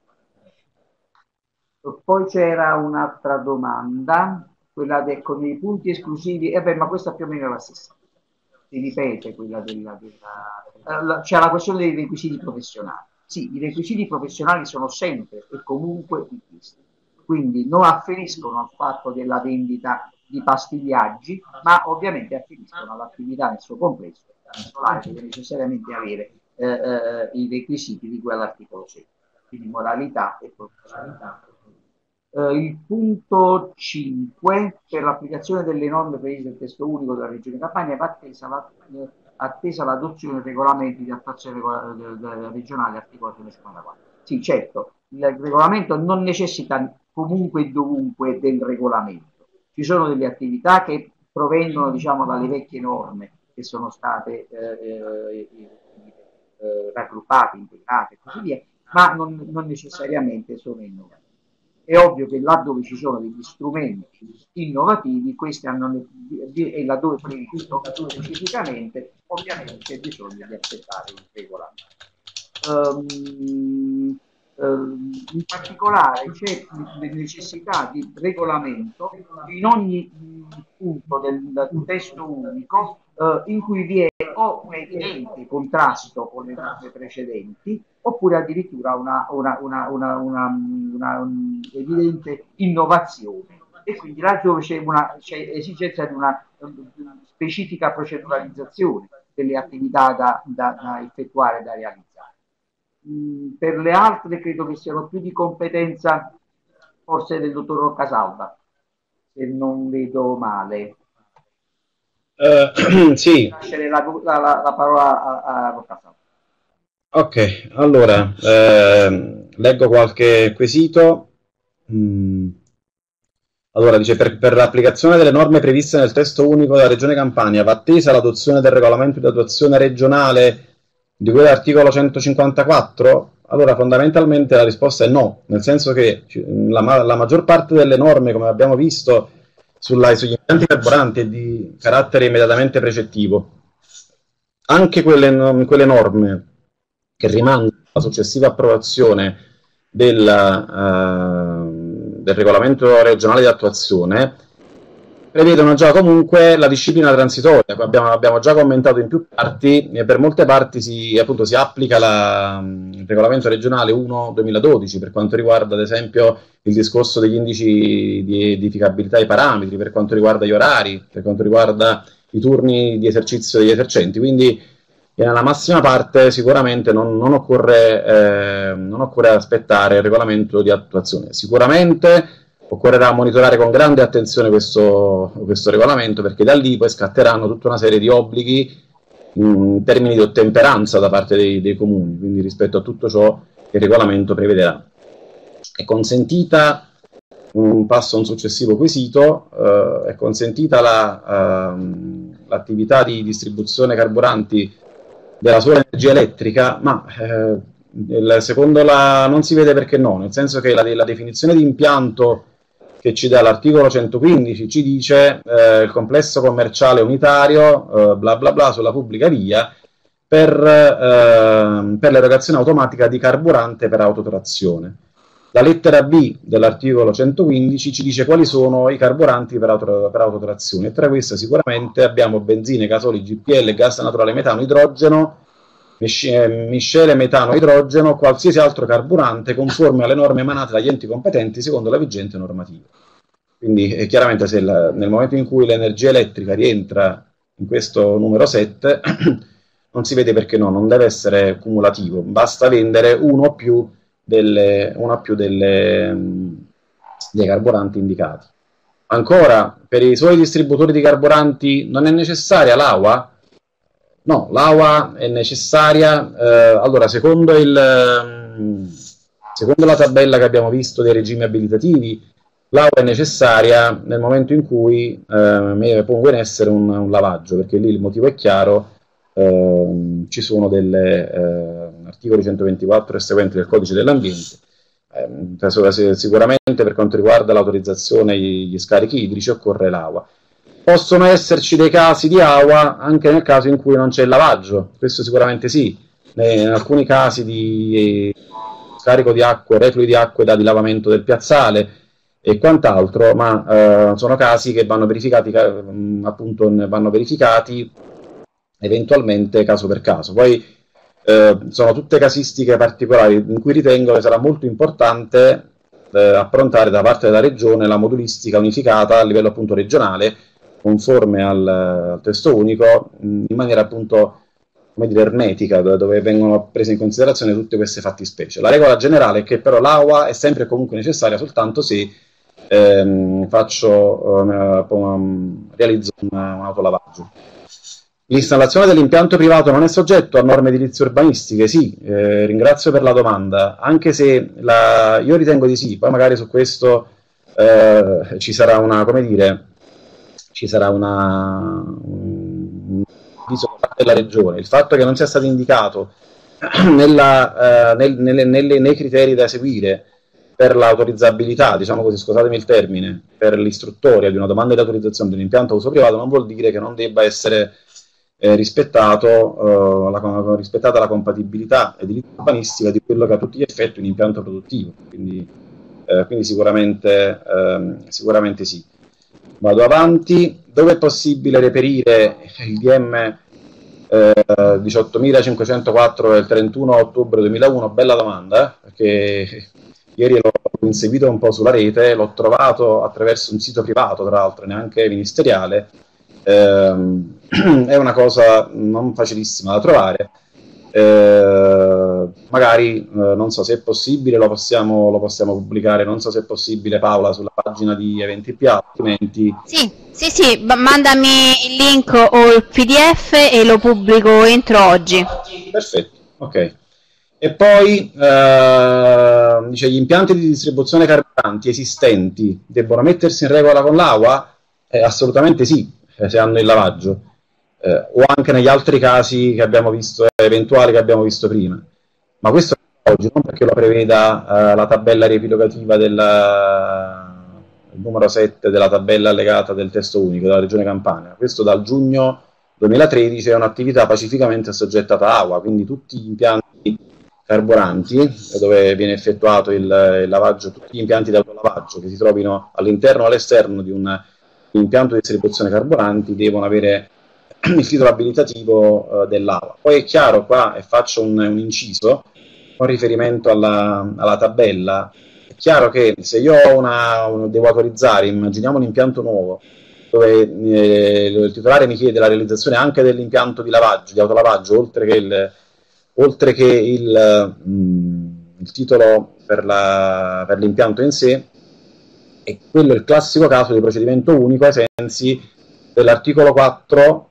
Poi c'era un'altra domanda, quella con i punti esclusivi, ma questa più o meno è la stessa, si ripete quella c'è la questione dei requisiti professionali. Sì, i requisiti professionali sono sempre e comunque richiesti, quindi non afferiscono al fatto della vendita di pastigliaggi, ma ovviamente afferiscono all'attività nel suo complesso, deve necessariamente avere i requisiti di cui all'articolo 6, quindi moralità e professionalità. Il punto 5, per l'applicazione delle norme previste del testo unico della Regione Campania, va attesa l'adozione dei regolamenti di attuazione regionale, articolo 154. Sì, certo, il regolamento non necessita comunque e dovunque del regolamento. Ci sono delle attività che provengono, diciamo, dalle vecchie norme che sono state raggruppate, integrate e così via, ma non necessariamente sono innovative. È ovvio che laddove ci sono degli strumenti innovativi, questi e laddove previsto specificamente, ovviamente c'è bisogno di accettare il regolamento. In particolare c'è necessità di regolamento in ogni punto del testo unico in cui vi è o un evidente contrasto con le norme precedenti oppure addirittura una evidente innovazione, e quindi laddove c'è esigenza di una specifica proceduralizzazione delle attività da effettuare, da realizzare. Per le altre credo che siano più di competenza forse del dottor Roccasalva, se non vedo male. Sì. Lasciare la parola a Roccasalva. Ok, allora leggo qualche quesito. Allora, dice, per l'applicazione delle norme previste nel testo unico della Regione Campania va attesa l'adozione del regolamento di attuazione regionale di cui l'articolo 154? Allora, fondamentalmente la risposta è no, nel senso che la maggior parte delle norme, come abbiamo visto, sugli impianti carburanti è di carattere immediatamente precettivo. Anche quelle norme che rimandano alla successiva approvazione del regolamento regionale di attuazione prevedono già comunque la disciplina transitoria. Abbiamo già commentato in più parti, e per molte parti si applica il regolamento regionale 1/2012 per quanto riguarda ad esempio il discorso degli indici di edificabilità e i parametri, per quanto riguarda gli orari, per quanto riguarda i turni di esercizio degli esercenti, quindi nella massima parte sicuramente non occorre aspettare il regolamento di attuazione. Sicuramente occorrerà monitorare con grande attenzione questo regolamento, perché da lì poi scatteranno tutta una serie di obblighi in termini di ottemperanza da parte dei comuni, quindi rispetto a tutto ciò che il regolamento prevederà. È consentita, un passo a un successivo quesito, è consentita l'attività di distribuzione carburanti della sola energia elettrica, ma secondo non si vede perché no, nel senso che la definizione di impianto che ci dà l'articolo 115 ci dice il complesso commerciale unitario bla bla bla sulla pubblica via per l'erogazione automatica di carburante per autotrazione. La lettera B dell'articolo 115 ci dice quali sono i carburanti per autotrazione, e tra queste sicuramente abbiamo benzine, gasoli, GPL, gas naturale, metano, idrogeno, miscele, metano, idrogeno, qualsiasi altro carburante conforme alle norme emanate dagli enti competenti secondo la vigente normativa. Quindi chiaramente se nel momento in cui l'energia elettrica rientra in questo numero 7 non si vede perché no, non deve essere cumulativo, basta vendere uno o più dei carburanti indicati. Ancora, per i suoi distributori di carburanti non è necessaria l'AUA? No, l'AUA è necessaria, allora secondo la tabella che abbiamo visto dei regimi abilitativi, l'AUA è necessaria nel momento in cui pongo in essere un lavaggio, perché lì il motivo è chiaro, ci sono articoli 124 e seguenti del codice dell'ambiente. Sicuramente per quanto riguarda l'autorizzazione e gli scarichi idrici occorre l'AUA. Possono esserci dei casi di AUA anche nel caso in cui non c'è il lavaggio, questo sicuramente sì, in alcuni casi di scarico di acque, reflui di acque da dilavamento del piazzale e quant'altro, ma sono casi che vanno verificati eventualmente caso per caso. Poi sono tutte casistiche particolari in cui ritengo che sarà molto importante approntare da parte della Regione la modulistica unificata a livello appunto regionale, conforme al testo unico, in maniera appunto come dire, ermetica, dove vengono prese in considerazione tutte queste fattispecie. La regola generale è che però l'AUA è sempre e comunque necessaria soltanto se realizzo un autolavaggio. L'installazione dell'impianto privato non è soggetto a norme edilizie urbanistiche? Sì, ringrazio per la domanda, anche se io ritengo di sì, poi magari su questo ci sarà un avviso da parte della Regione. Il fatto che non sia stato indicato nei criteri da seguire per l'autorizzabilità, diciamo così, scusatemi il termine, per l'istruttoria di una domanda di autorizzazione di un impianto a uso privato non vuol dire che non debba essere rispettata la compatibilità edilizia urbanistica di quello che a tutti gli effetti è un impianto produttivo, quindi sicuramente sì. Vado avanti. Dove è possibile reperire il DM 18.504 del 31 ottobre 2001? Bella domanda, perché ieri l'ho inseguito un po' sulla rete, l'ho trovato attraverso un sito privato, tra l'altro, neanche ministeriale. È una cosa non facilissima da trovare. Magari non so se è possibile, lo possiamo pubblicare, non so se è possibile, Paola, sulla pagina di Eventi.pa, altrimenti Sì, mandami il link o il PDF e lo pubblico entro oggi. Perfetto, ok. E poi dice: gli impianti di distribuzione carburanti esistenti debbono mettersi in regola con l'AUA? Assolutamente sì, se hanno il lavaggio. O anche negli altri casi che abbiamo visto, eventuali che abbiamo visto prima. Ma questo oggi non perché lo preveda la tabella riepilogativa del numero 7 della tabella allegata del testo unico della Regione Campania. Questo dal giugno 2013 è un'attività pacificamente assoggettata a AUA, quindi tutti gli impianti carburanti dove viene effettuato il lavaggio, tutti gli impianti di autolavaggio che si trovino all'interno o all'esterno di un impianto di distribuzione carburanti devono avere il titolo abilitativo dell'AUA. Poi è chiaro qua, e faccio un inciso con riferimento alla tabella, è chiaro che se io devo autorizzare, immaginiamo un impianto nuovo dove il titolare mi chiede la realizzazione anche dell'impianto di lavaggio, di autolavaggio, oltre che il titolo per l'impianto in sé, e quello è il classico caso di procedimento unico ai sensi dell'articolo 4,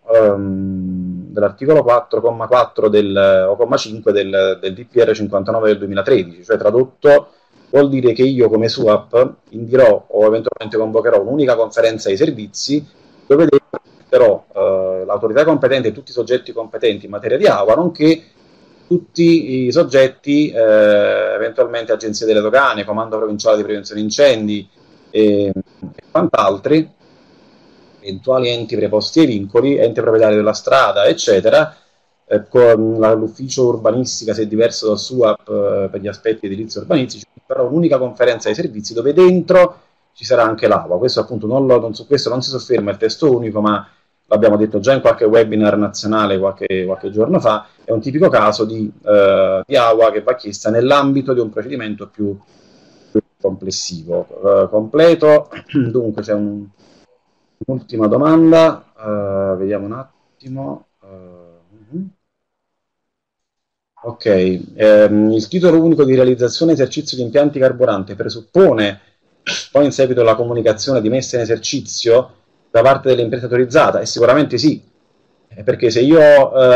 comma 4 o comma 5 del DPR 59 del 2013, cioè tradotto vuol dire che io come SUAP indirò o eventualmente convocherò un'unica conferenza ai servizi dove però l'autorità competente e tutti i soggetti competenti in materia di AUA, nonché tutti i soggetti, eventualmente agenzie delle dogane, comando provinciale di prevenzione incendi e quant'altri, eventuali enti preposti ai vincoli, ente proprietario della strada, eccetera, con l'ufficio urbanistica, se è diverso dal SUAP per gli aspetti edilizi urbanistici, però un'unica conferenza dei servizi dove dentro ci sarà anche l'AUA. Questo appunto su questo non si sofferma il testo unico, ma l'abbiamo detto già in qualche webinar nazionale qualche giorno fa, è un tipico caso di AUA che va chiesta nell'ambito di un procedimento più complessivo. Completo. Dunque c'è un'ultima domanda, vediamo un attimo. Ok, il titolo unico di realizzazione e esercizio di impianti carburanti presuppone poi in seguito la comunicazione di messa in esercizio da parte dell'impresa autorizzata? E sicuramente sì, perché se io,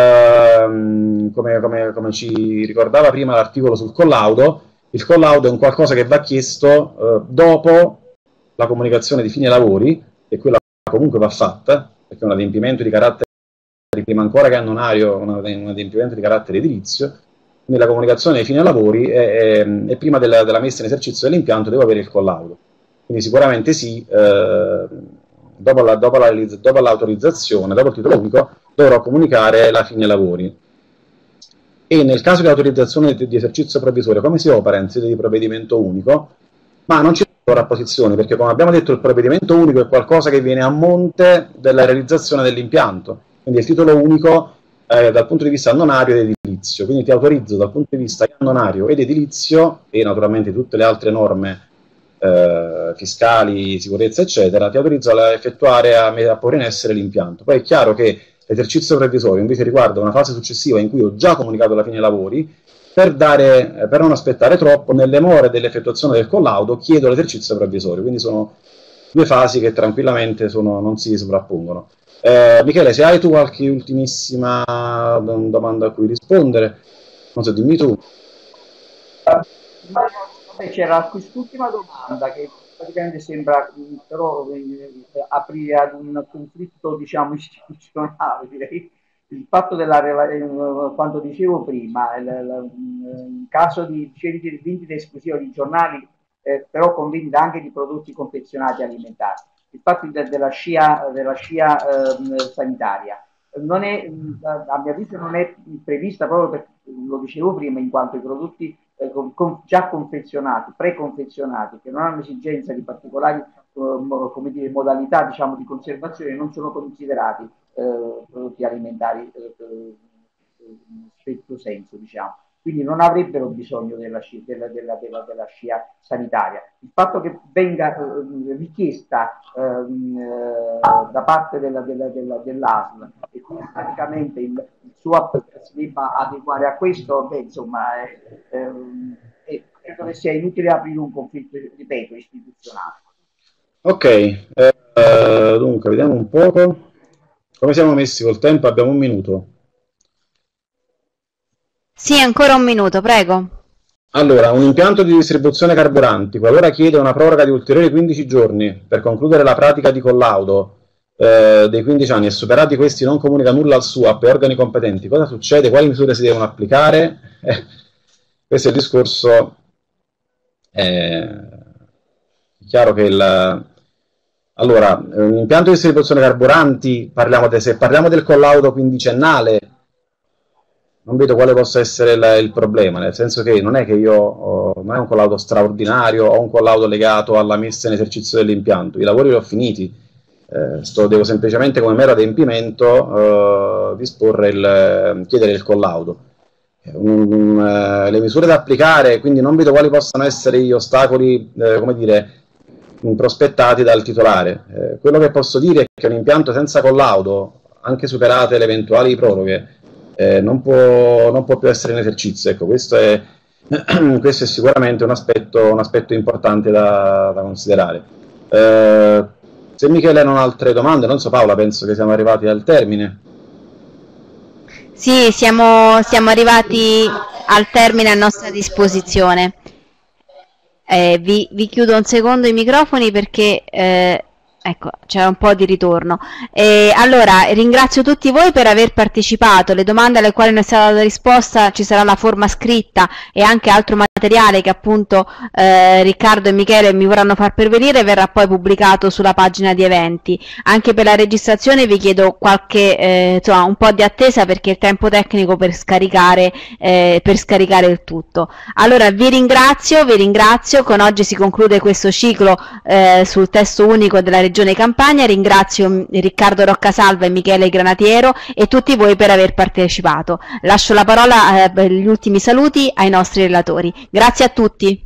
come ci ricordava prima l'articolo sul collaudo, il collaudo è un qualcosa che va chiesto dopo la comunicazione di fine lavori, e quella comunque va fatta, perché è un adempimento di carattere, prima ancora che annonario, un adempimento di carattere edilizio. Quindi la comunicazione dei fine lavori e prima della messa in esercizio dell'impianto devo avere il collaudo. Quindi sicuramente sì, dopo l'autorizzazione, dopo il titolo unico, dovrò comunicare la fine lavori. E nel caso di autorizzazione di esercizio provvisorio, come si opera in sede di provvedimento unico? Ma non ci sono sovrapposizioni, perché come abbiamo detto il provvedimento unico è qualcosa che viene a monte della realizzazione dell'impianto, quindi il titolo unico dal punto di vista annonario ed edilizio, quindi ti autorizzo dal punto di vista annonario ed edilizio, e naturalmente tutte le altre norme fiscali, sicurezza eccetera, ti autorizzo a effettuare, a porre in essere l'impianto. Poi è chiaro che l'esercizio provvisorio invece riguarda una fase successiva in cui ho già comunicato la fine lavori, per non aspettare troppo, nelle more dell'effettuazione del collaudo chiedo l'esercizio provvisorio. Quindi sono due fasi che tranquillamente non si sovrappongono. Michele, se hai tu qualche ultimissima domanda a cui rispondere, non so, dimmi tu. C'era quest'ultima domanda che praticamente sembra però aprire ad un conflitto, diciamo, istituzionale, direi. Il fatto quanto dicevo prima, in caso di vendita esclusiva di giornali, però con vendita anche di prodotti confezionati alimentari, il fatto della scia sanitaria. non è, a mio avviso non è prevista proprio per, lo dicevo prima, in quanto i prodotti già confezionati, preconfezionati, che non hanno esigenza di particolari come dire, modalità diciamo, di conservazione, non sono considerati prodotti alimentari in stretto senso, diciamo. Quindi non avrebbero bisogno della scia sanitaria. Il fatto che venga richiesta da parte dell'ASL e quindi praticamente il suo approccio si debba adeguare a questo, beh, insomma, credo che sia inutile aprire un conflitto, ripeto, istituzionale. Ok, dunque, vediamo un poco. Come siamo messi col tempo? Abbiamo un minuto. Sì, ancora un minuto, prego. Allora, un impianto di distribuzione carburanti, qualora chiede una proroga di ulteriori 15 giorni per concludere la pratica di collaudo dei 15 anni e superati questi non comunica nulla al SUAP e organi competenti, cosa succede? Quali misure si devono applicare? Questo è il discorso. È chiaro che allora, un impianto di distribuzione carburanti, se parliamo del collaudo quindicennale, non vedo quale possa essere il problema, nel senso che non è che non è un collaudo straordinario o un collaudo legato alla messa in esercizio dell'impianto, i lavori li ho finiti, devo semplicemente come mero adempimento chiedere il collaudo. Le misure da applicare, quindi non vedo quali possano essere gli ostacoli, come dire, prospettati dal titolare. Quello che posso dire è che un impianto senza collaudo, anche superate le eventuali proroghe, non può più essere in esercizio. Ecco, questo è sicuramente un aspetto importante da considerare. Se Michele non ha altre domande, non so Paola, penso che siamo arrivati al termine. Sì, siamo arrivati al termine a nostra disposizione. Vi chiudo un secondo i microfoni perché ecco, c'è un po' di ritorno. Allora, ringrazio tutti voi per aver partecipato. Le domande alle quali non è stata data risposta, ci sarà la forma scritta e anche altro materiale che appunto Riccardo e Michele mi vorranno far pervenire, verrà poi pubblicato sulla pagina di eventi. Anche per la registrazione vi chiedo insomma, un po' di attesa perché il tempo tecnico per scaricare il tutto. Allora vi ringrazio, con oggi si conclude questo ciclo sul testo unico della Regione Campania. Ringrazio Riccardo Roccasalva e Michele Granatiero e tutti voi per aver partecipato. Lascio la parola per gli ultimi saluti ai nostri relatori. Grazie a tutti.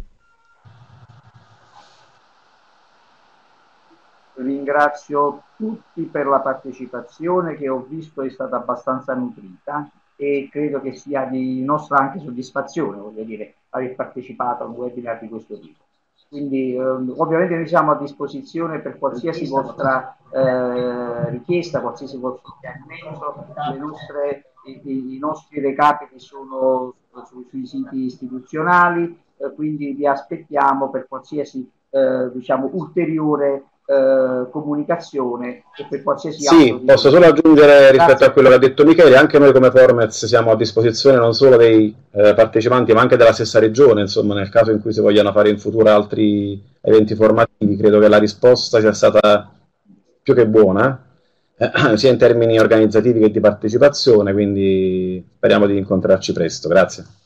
Ringrazio tutti per la partecipazione che ho visto è stata abbastanza nutrita e credo che sia di nostra anche soddisfazione, voglio dire, aver partecipato a un webinar di questo tipo. Quindi ovviamente noi siamo a disposizione per qualsiasi vostra richiesta, qualsiasi vostro chiarimento. I nostri recapiti sono sui siti istituzionali, quindi vi aspettiamo per qualsiasi diciamo, ulteriore comunicazione e per qualsiasi altro. Sì, posso solo aggiungere rispetto a quello che ha detto Michele, anche noi come Formez siamo a disposizione non solo dei partecipanti ma anche della stessa regione, insomma nel caso in cui si vogliano fare in futuro altri eventi formativi. Credo che la risposta sia stata più che buona, sia in termini organizzativi che di partecipazione, quindi speriamo di incontrarci presto. Grazie.